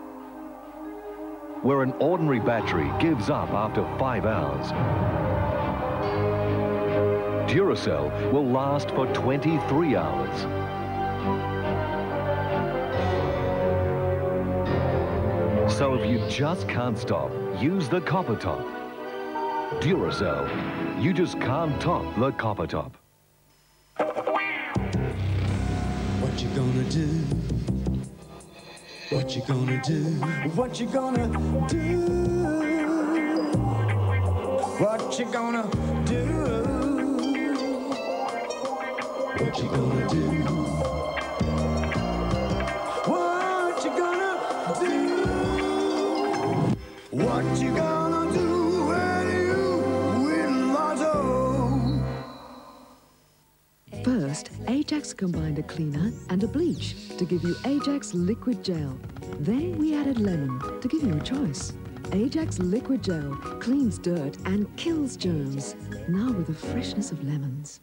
S15: Where an ordinary battery gives up after five hours, Duracell will last for twenty-three hours. So if you just can't stop, use the copper top. Duracell, you just can't top the copper top.
S20: What you gonna do? What you gonna do? What you gonna do? What you gonna do? What you gonna do? What you gonna do? What you gonna do when you win lotto?
S11: First, Ajax combined a cleaner and a bleach to give you Ajax Liquid Gel. Then we added lemon to give you a choice. Ajax Liquid Gel cleans dirt and kills germs, now with the freshness of lemons.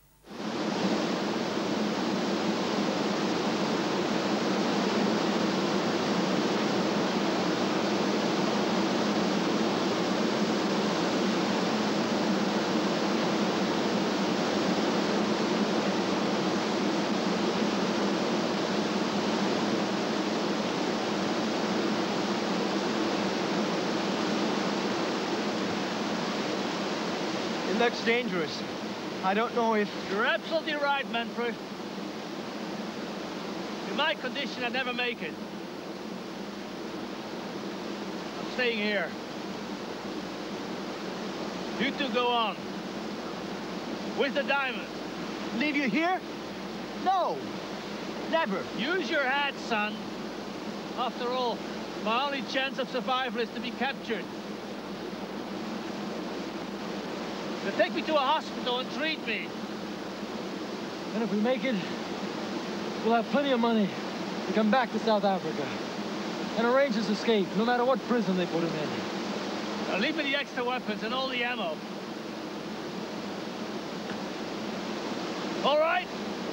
S8: It looks dangerous. I don't know if...
S2: You're absolutely right, Manfred. In my condition, I'd never make it. I'm staying here. You two go on. With the diamond.
S8: Leave you here? No. Never.
S2: Use your head, son. After all, my only chance of survival is to be captured. Now take me to a hospital and treat me.
S21: And if we make it, we'll have plenty of money to come back to South Africa and arrange his escape, no matter what prison they put him in.
S2: Now leave me the extra weapons and all the ammo. All right?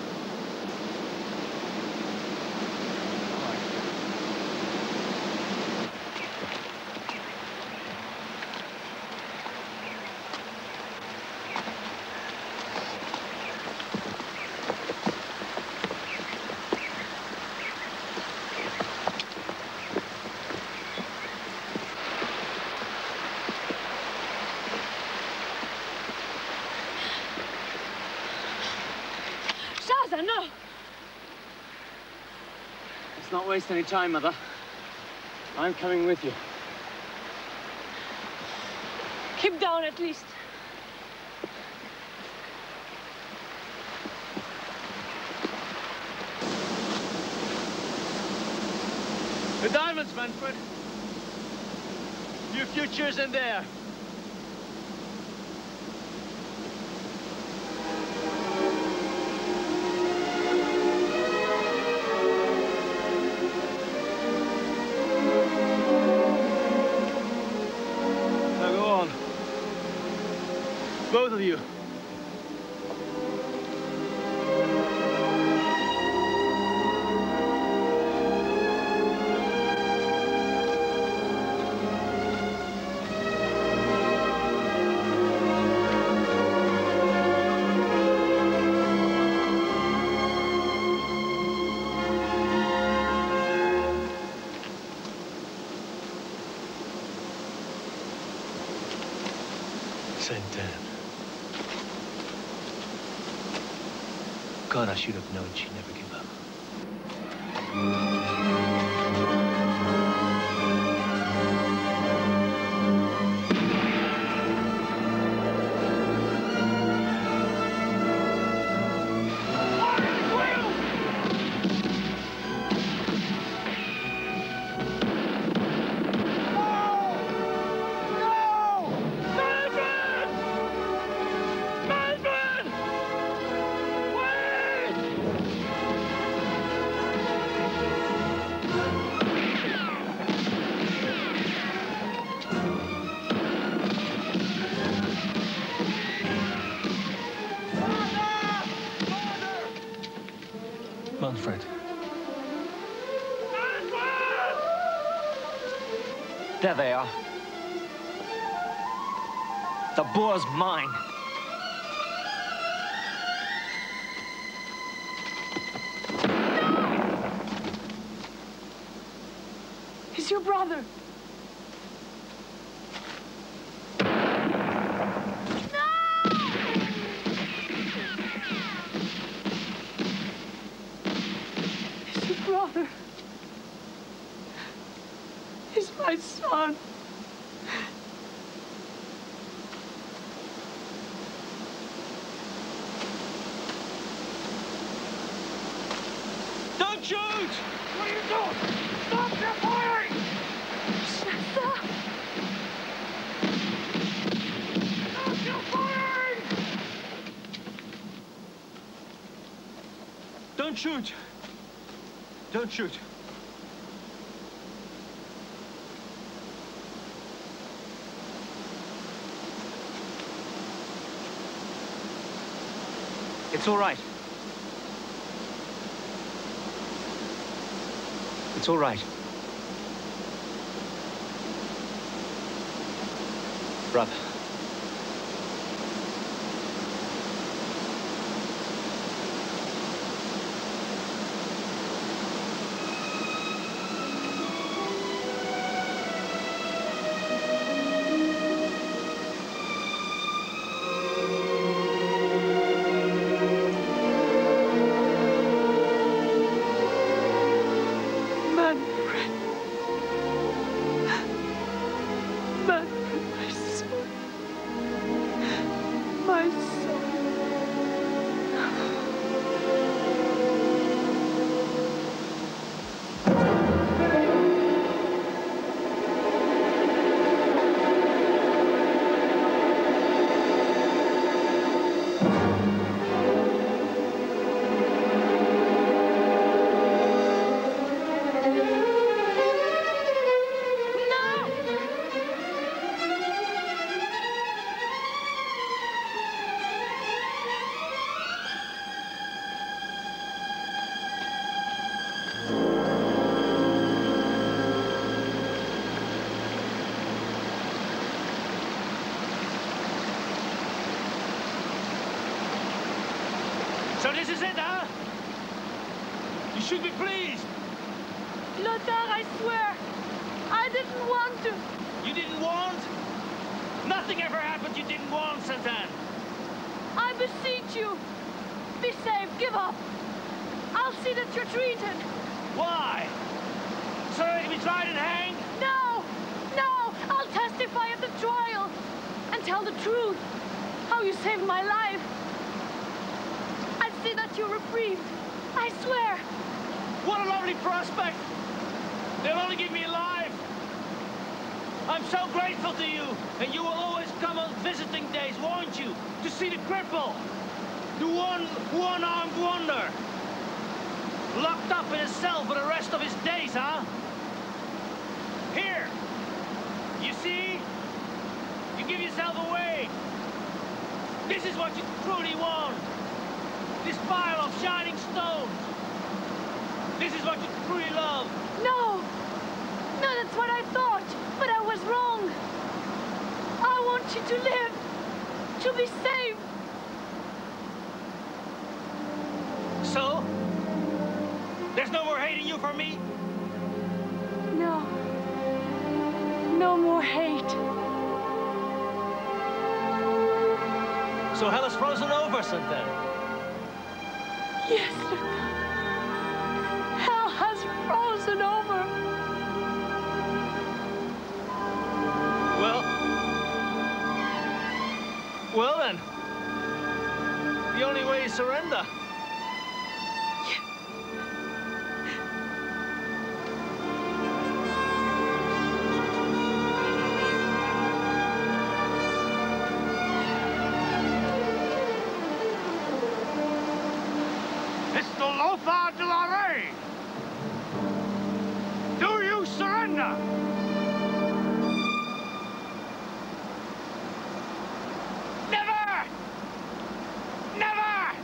S1: No!
S8: Let's not waste any time, Mother. I'm coming with you.
S1: Keep down, at least.
S2: The diamonds, Manfred.
S7: Your future's in there.
S2: Now go on. Both of you.
S10: God, I should have known she'd never give up. Manfred.
S3: There they are. The boar's mine.
S1: He's your brother. Brother. He's my son.
S25: Don't shoot! What are you doing? Stop your firing!
S1: Shasta!
S25: Stop your firing!
S10: Don't shoot! Don't shoot.
S3: It's all right. It's all right. Brother.
S25: So this is it, huh? You should be pleased.
S1: Lothar, I swear, I didn't want to.
S25: You didn't want? Nothing ever happened you didn't want, Satan.
S1: I beseech you. Be safe, give up. I'll see that you're treated.
S25: Why? So I can be tried and hanged?
S1: No, no, I'll testify at the trial and tell the truth. How you saved my life. I'll see that you're reprieved. I swear.
S25: What a lovely prospect. They'll only keep me alive.
S5: I'm so grateful to you, and you will always come on visiting days, won't you? To see the cripple, the one one-armed wonder, locked up in a cell for the rest of his days, huh? Here, you see? You give yourself away. This is what you truly want. This pile of shining stones. This is what you truly love.
S12: No! No, that's what I thought, but I was wrong. I want you to live, to be saved.
S5: So? There's no more hating you for me?
S12: No. No more hate.
S5: So hell is frozen over, Santa.
S12: Yes, Luca. Hell has frozen over.
S5: Well, well then, the only way is surrender.
S25: Do you surrender? Never! Never!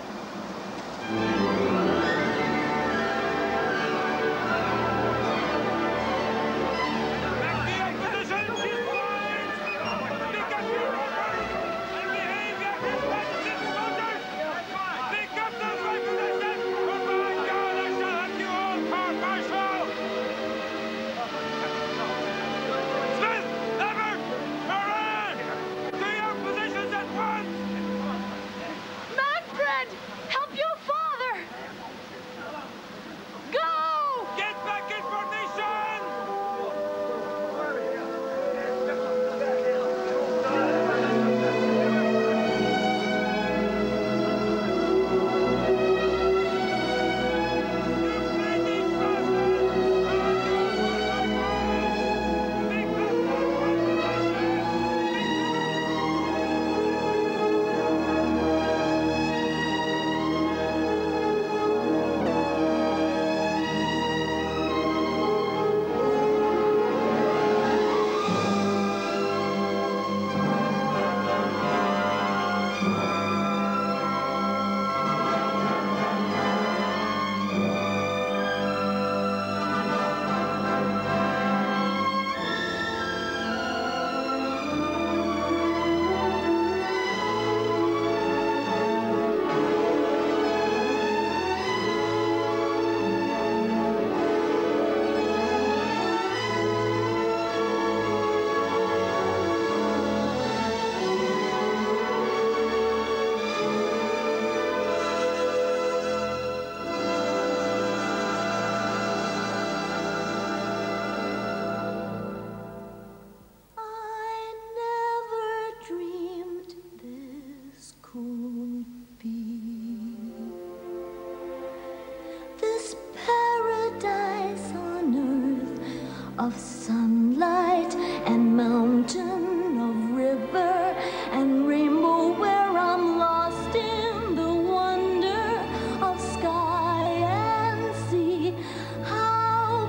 S6: of sunlight and mountain of river and rainbow where I'm lost in the wonder of sky and sea. How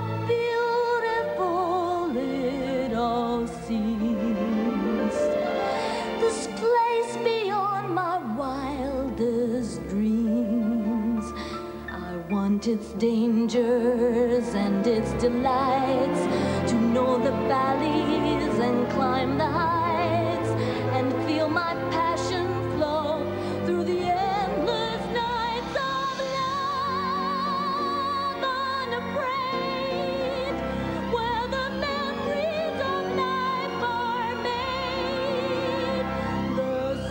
S6: beautiful it all seems. This place beyond my wildest dreams. I want its dangers and its delights, to know the valleys and climb the heights, and feel my passion flow through the endless nights of love unafraid, where the memories of life are made. The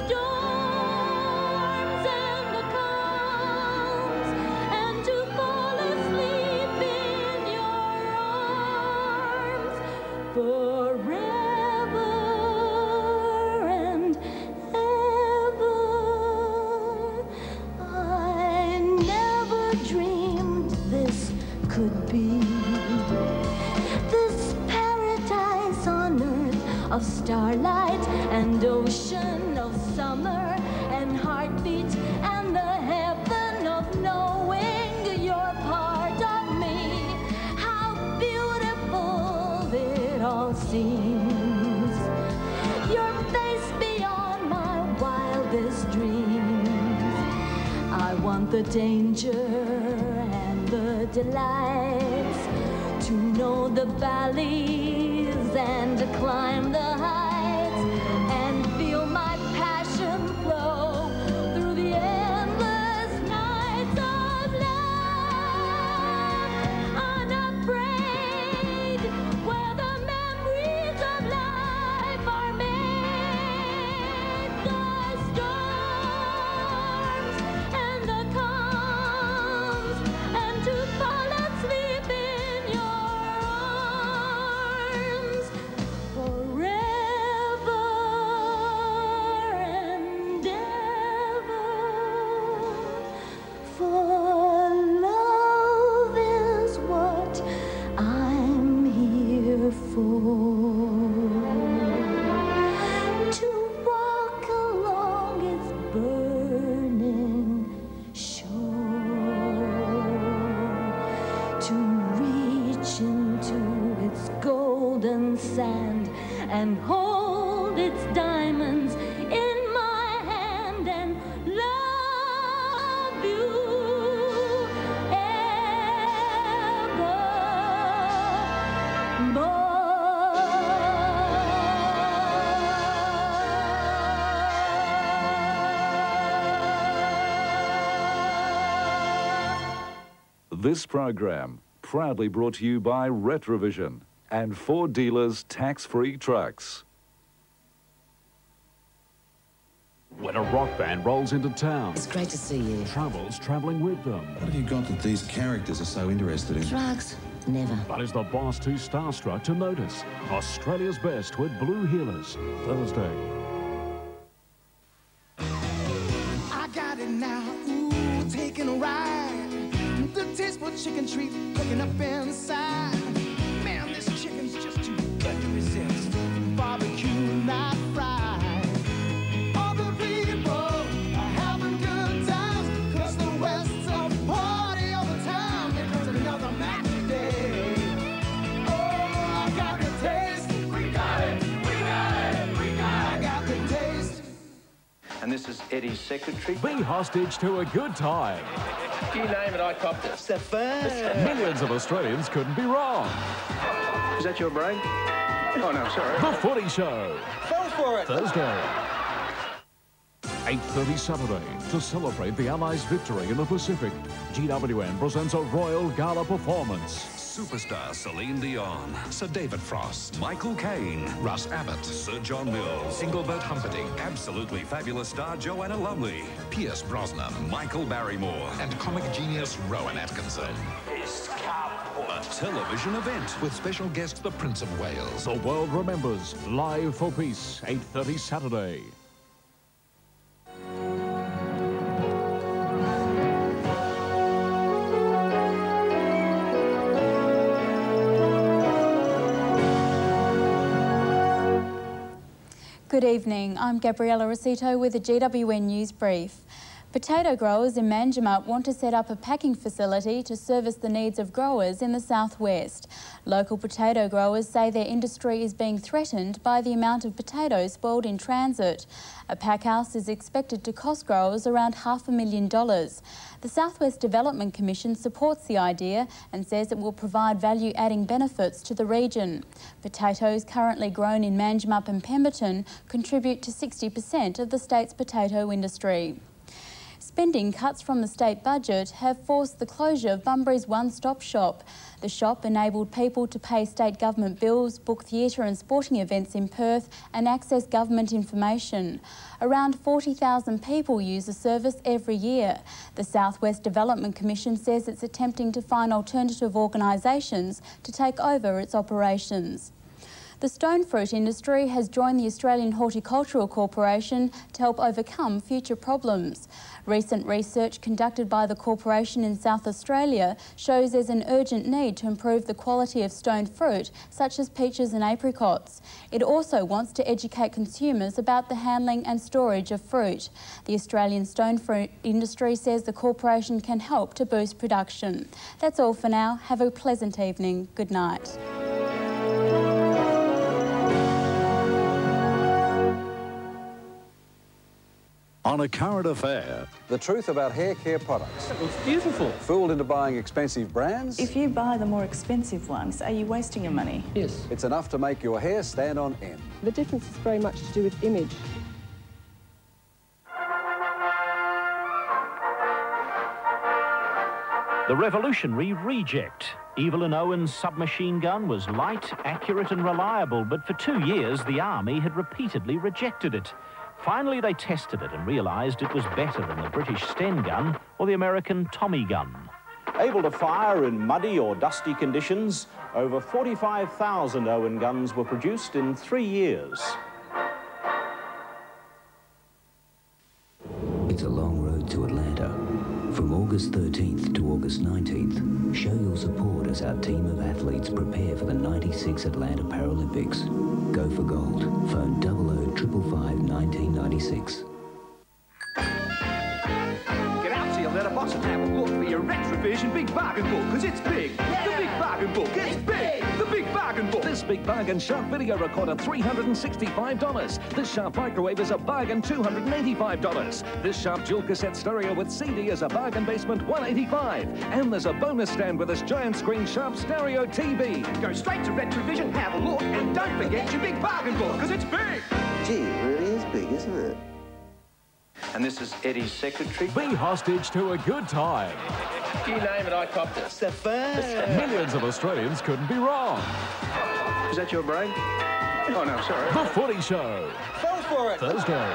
S6: storms and the calms, and to fall asleep in your arms forever. of starlight and ocean of summer and heartbeat and the heaven of knowing you're part of me. How beautiful it all seems. Your face beyond my wildest dreams. I want the danger and the delights, to know the valleys and to climb the heights and feel my passion flow through the endless nights of love. Unafraid, where the memories of life are made. The storms and the calms, and to fall asleep in your arms forever and ever. For love is what I'm here for. To walk along its burning shore, to reach into its golden sand and hold its diamonds in my hand and love you
S15: This program proudly brought to you by Retrovision and Ford Dealers Tax-Free Trucks.
S9: When a rock band rolls into town,
S17: It's great to see you.
S9: trouble's travelling with them.
S17: What have you got that these characters are so interested in? Drugs. Never.
S9: But is the boss too starstruck to notice? Australia's best with Blue Healers, Thursday.
S20: I got it now, ooh, taking a ride. The taste for chicken treat cooking up inside. Man, this chicken's just too good to resist. Barbecue, not fried. All the people are having good times, 'cause the West's a party all the time. Here comes another match day. Oh, I got the taste. We got it, we got it, we got it. I got the taste.
S3: And this is Eddie's secretary.
S9: Be hostage to a good time.
S3: You name it, I copped it. It's the first.
S9: Millions of Australians couldn't be wrong.
S3: Is that your brain? Oh, no, sorry.
S9: The Footy Show.
S3: Go for it.
S9: Thursday. eight thirty Saturday. To celebrate the Allies' victory in the Pacific, G W N presents a Royal Gala performance.
S18: Superstar Celine Dion, Sir David Frost, Michael Caine, Russ Abbott, Sir John Mills, Engelbert Humperdinck, absolutely fabulous star Joanna Lumley, Pierce Brosnan, Michael Barrymore, and comic genius Rowan Atkinson. A television event with special guest the Prince of Wales.
S9: The world remembers. Live for Peace, eight thirty Saturday.
S22: Good evening, I'm Gabriella Rosito with a G W N News Brief. Potato growers in Mandurah want to set up a packing facility to service the needs of growers in the southwest. Local potato growers say their industry is being threatened by the amount of potatoes spoiled in transit. A pack house is expected to cost growers around half a million dollars. The Southwest Development Commission supports the idea and says it will provide value-adding benefits to the region. Potatoes currently grown in Mandurah and Pemberton contribute to sixty percent of the state's potato industry. Spending cuts from the state budget have forced the closure of Bunbury's one-stop shop. The shop enabled people to pay state government bills, book theatre and sporting events in Perth and access government information. Around forty thousand people use the service every year. The Southwest Development Commission says it's attempting to find alternative organisations to take over its operations. The stone fruit industry has joined the Australian Horticultural Corporation to help overcome future problems. Recent research conducted by the corporation in South Australia shows there's an urgent need to improve the quality of stone fruit, such as peaches and apricots. It also wants to educate consumers about the handling and storage of fruit. The Australian stone fruit industry says the corporation can help to boost production. That's all for now. Have a pleasant evening. Good night.
S15: On a current affair.
S4: The truth about hair care products.
S21: It looks beautiful.
S4: Fooled into buying expensive brands?
S16: If you buy the more expensive ones, are you wasting your money?
S21: Yes.
S4: It's enough to make your hair stand on end.
S19: The difference is very much to do with image.
S23: The revolutionary Reject. Evelyn Owen's submachine gun was light, accurate and reliable, but for two years the Army had repeatedly rejected it. Finally, they tested it and realised it was better than the British Sten gun or the American Tommy gun. Able to fire in muddy or dusty conditions, over forty-five thousand Owen guns were produced in three years.
S24: It's a long road to Atlanta. From August thirteenth to August nineteenth, show your support as our team of athletes prepare for the ninety-six Atlanta Paralympics. Go for gold. Phone double oh triple five nineteen ninety-six.
S26: Get out to your letterbox and have a look for your Retrovision Big Bargain Book, because it's big. Yeah. The Big Bargain Book, it's big. The Big Bargain Book.
S27: This Big Bargain Sharp video recorder, three hundred sixty-five dollars. This Sharp microwave is a bargain, two hundred eighty-five dollars. This Sharp dual cassette stereo with C D is a bargain basement, one hundred eighty-five dollars. And there's a bonus stand with this giant screen Sharp stereo T V.
S26: Go straight to Retrovision, have a look, and don't forget your Big Bargain Book, because it's big.
S28: Gee, it really is big, isn't it?
S29: And this is Eddie's secretary.
S9: Be hostage to a good time.
S29: You name it, I copped it.
S9: Millions of Australians couldn't be wrong.
S3: Is that your brain? Oh, no, sorry.
S9: The Footy Show.
S28: Go for it.
S9: Thursday.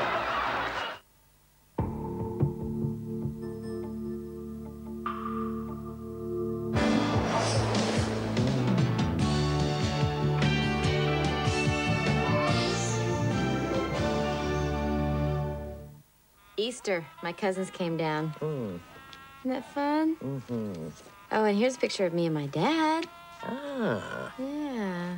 S30: Easter, my cousins came down.
S29: Mm.
S30: Isn't that fun?
S29: Mm-hmm.
S30: Oh, and here's a picture of me and my dad.
S29: Ah.
S30: Yeah.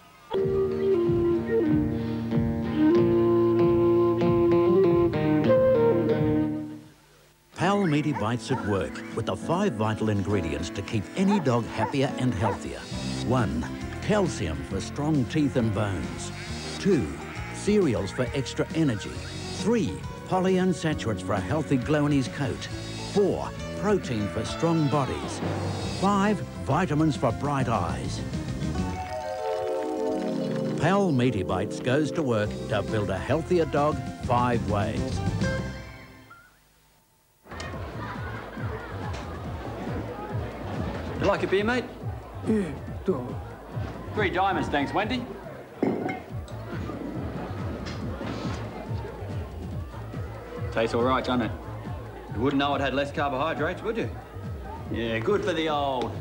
S31: Pal Meaty Bites at work with the five vital ingredients to keep any dog happier and healthier. One, calcium for strong teeth and bones. Two, cereals for extra energy. Three, polyunsaturates for a healthy glow in his coat. Four, protein for strong bodies. Five, vitamins for bright eyes. Pal Meaty Bites goes to work to build a healthier dog five ways.
S32: You like a beer, mate?
S3: Yeah, do.
S32: Three diamonds, thanks, Wendy. Tastes all right, doesn't it? You wouldn't know it had less carbohydrates, would you? Yeah, good for the old.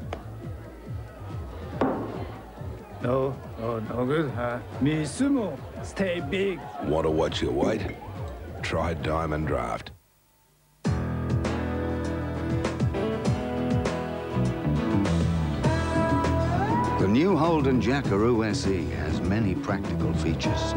S3: No, no, no good, huh? Me sumo, stay big.
S33: Want to watch your weight? Try Diamond Draft.
S13: The new Holden Jackaroo S E has many practical features.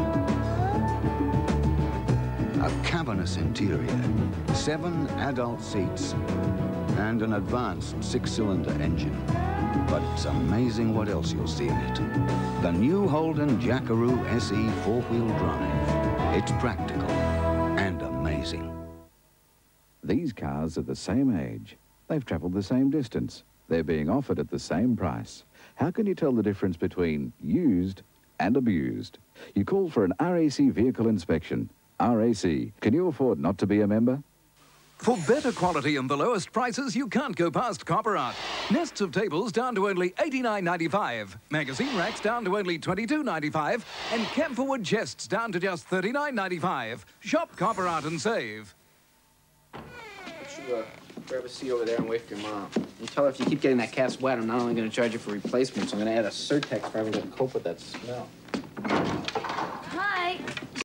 S13: A cavernous interior, seven adult seats, and an advanced six-cylinder engine. But it's amazing what else you'll see in it. The new Holden Jackaroo S E four-wheel drive. It's practical and amazing.
S34: These cars are the same age. They've travelled the same distance. They're being offered at the same price. How can you tell the difference between used and abused? You call for an R A C vehicle inspection. R A C, can you afford not to be a member?
S35: For better quality and the lowest prices, you can't go past Copper Art. Nests of tables down to only eighty-nine ninety-five, magazine racks down to only twenty-two ninety-five, and camphorwood chests down to just thirty-nine ninety-five. Shop Copper Art and save.
S29: What's your uh,
S1: Grab a seat over there and wait for your mom. And tell her if you keep getting that cast wet, I'm not only going to charge you for replacements, I'm going to add a surtax for having to cope with that smell.
S30: Hi.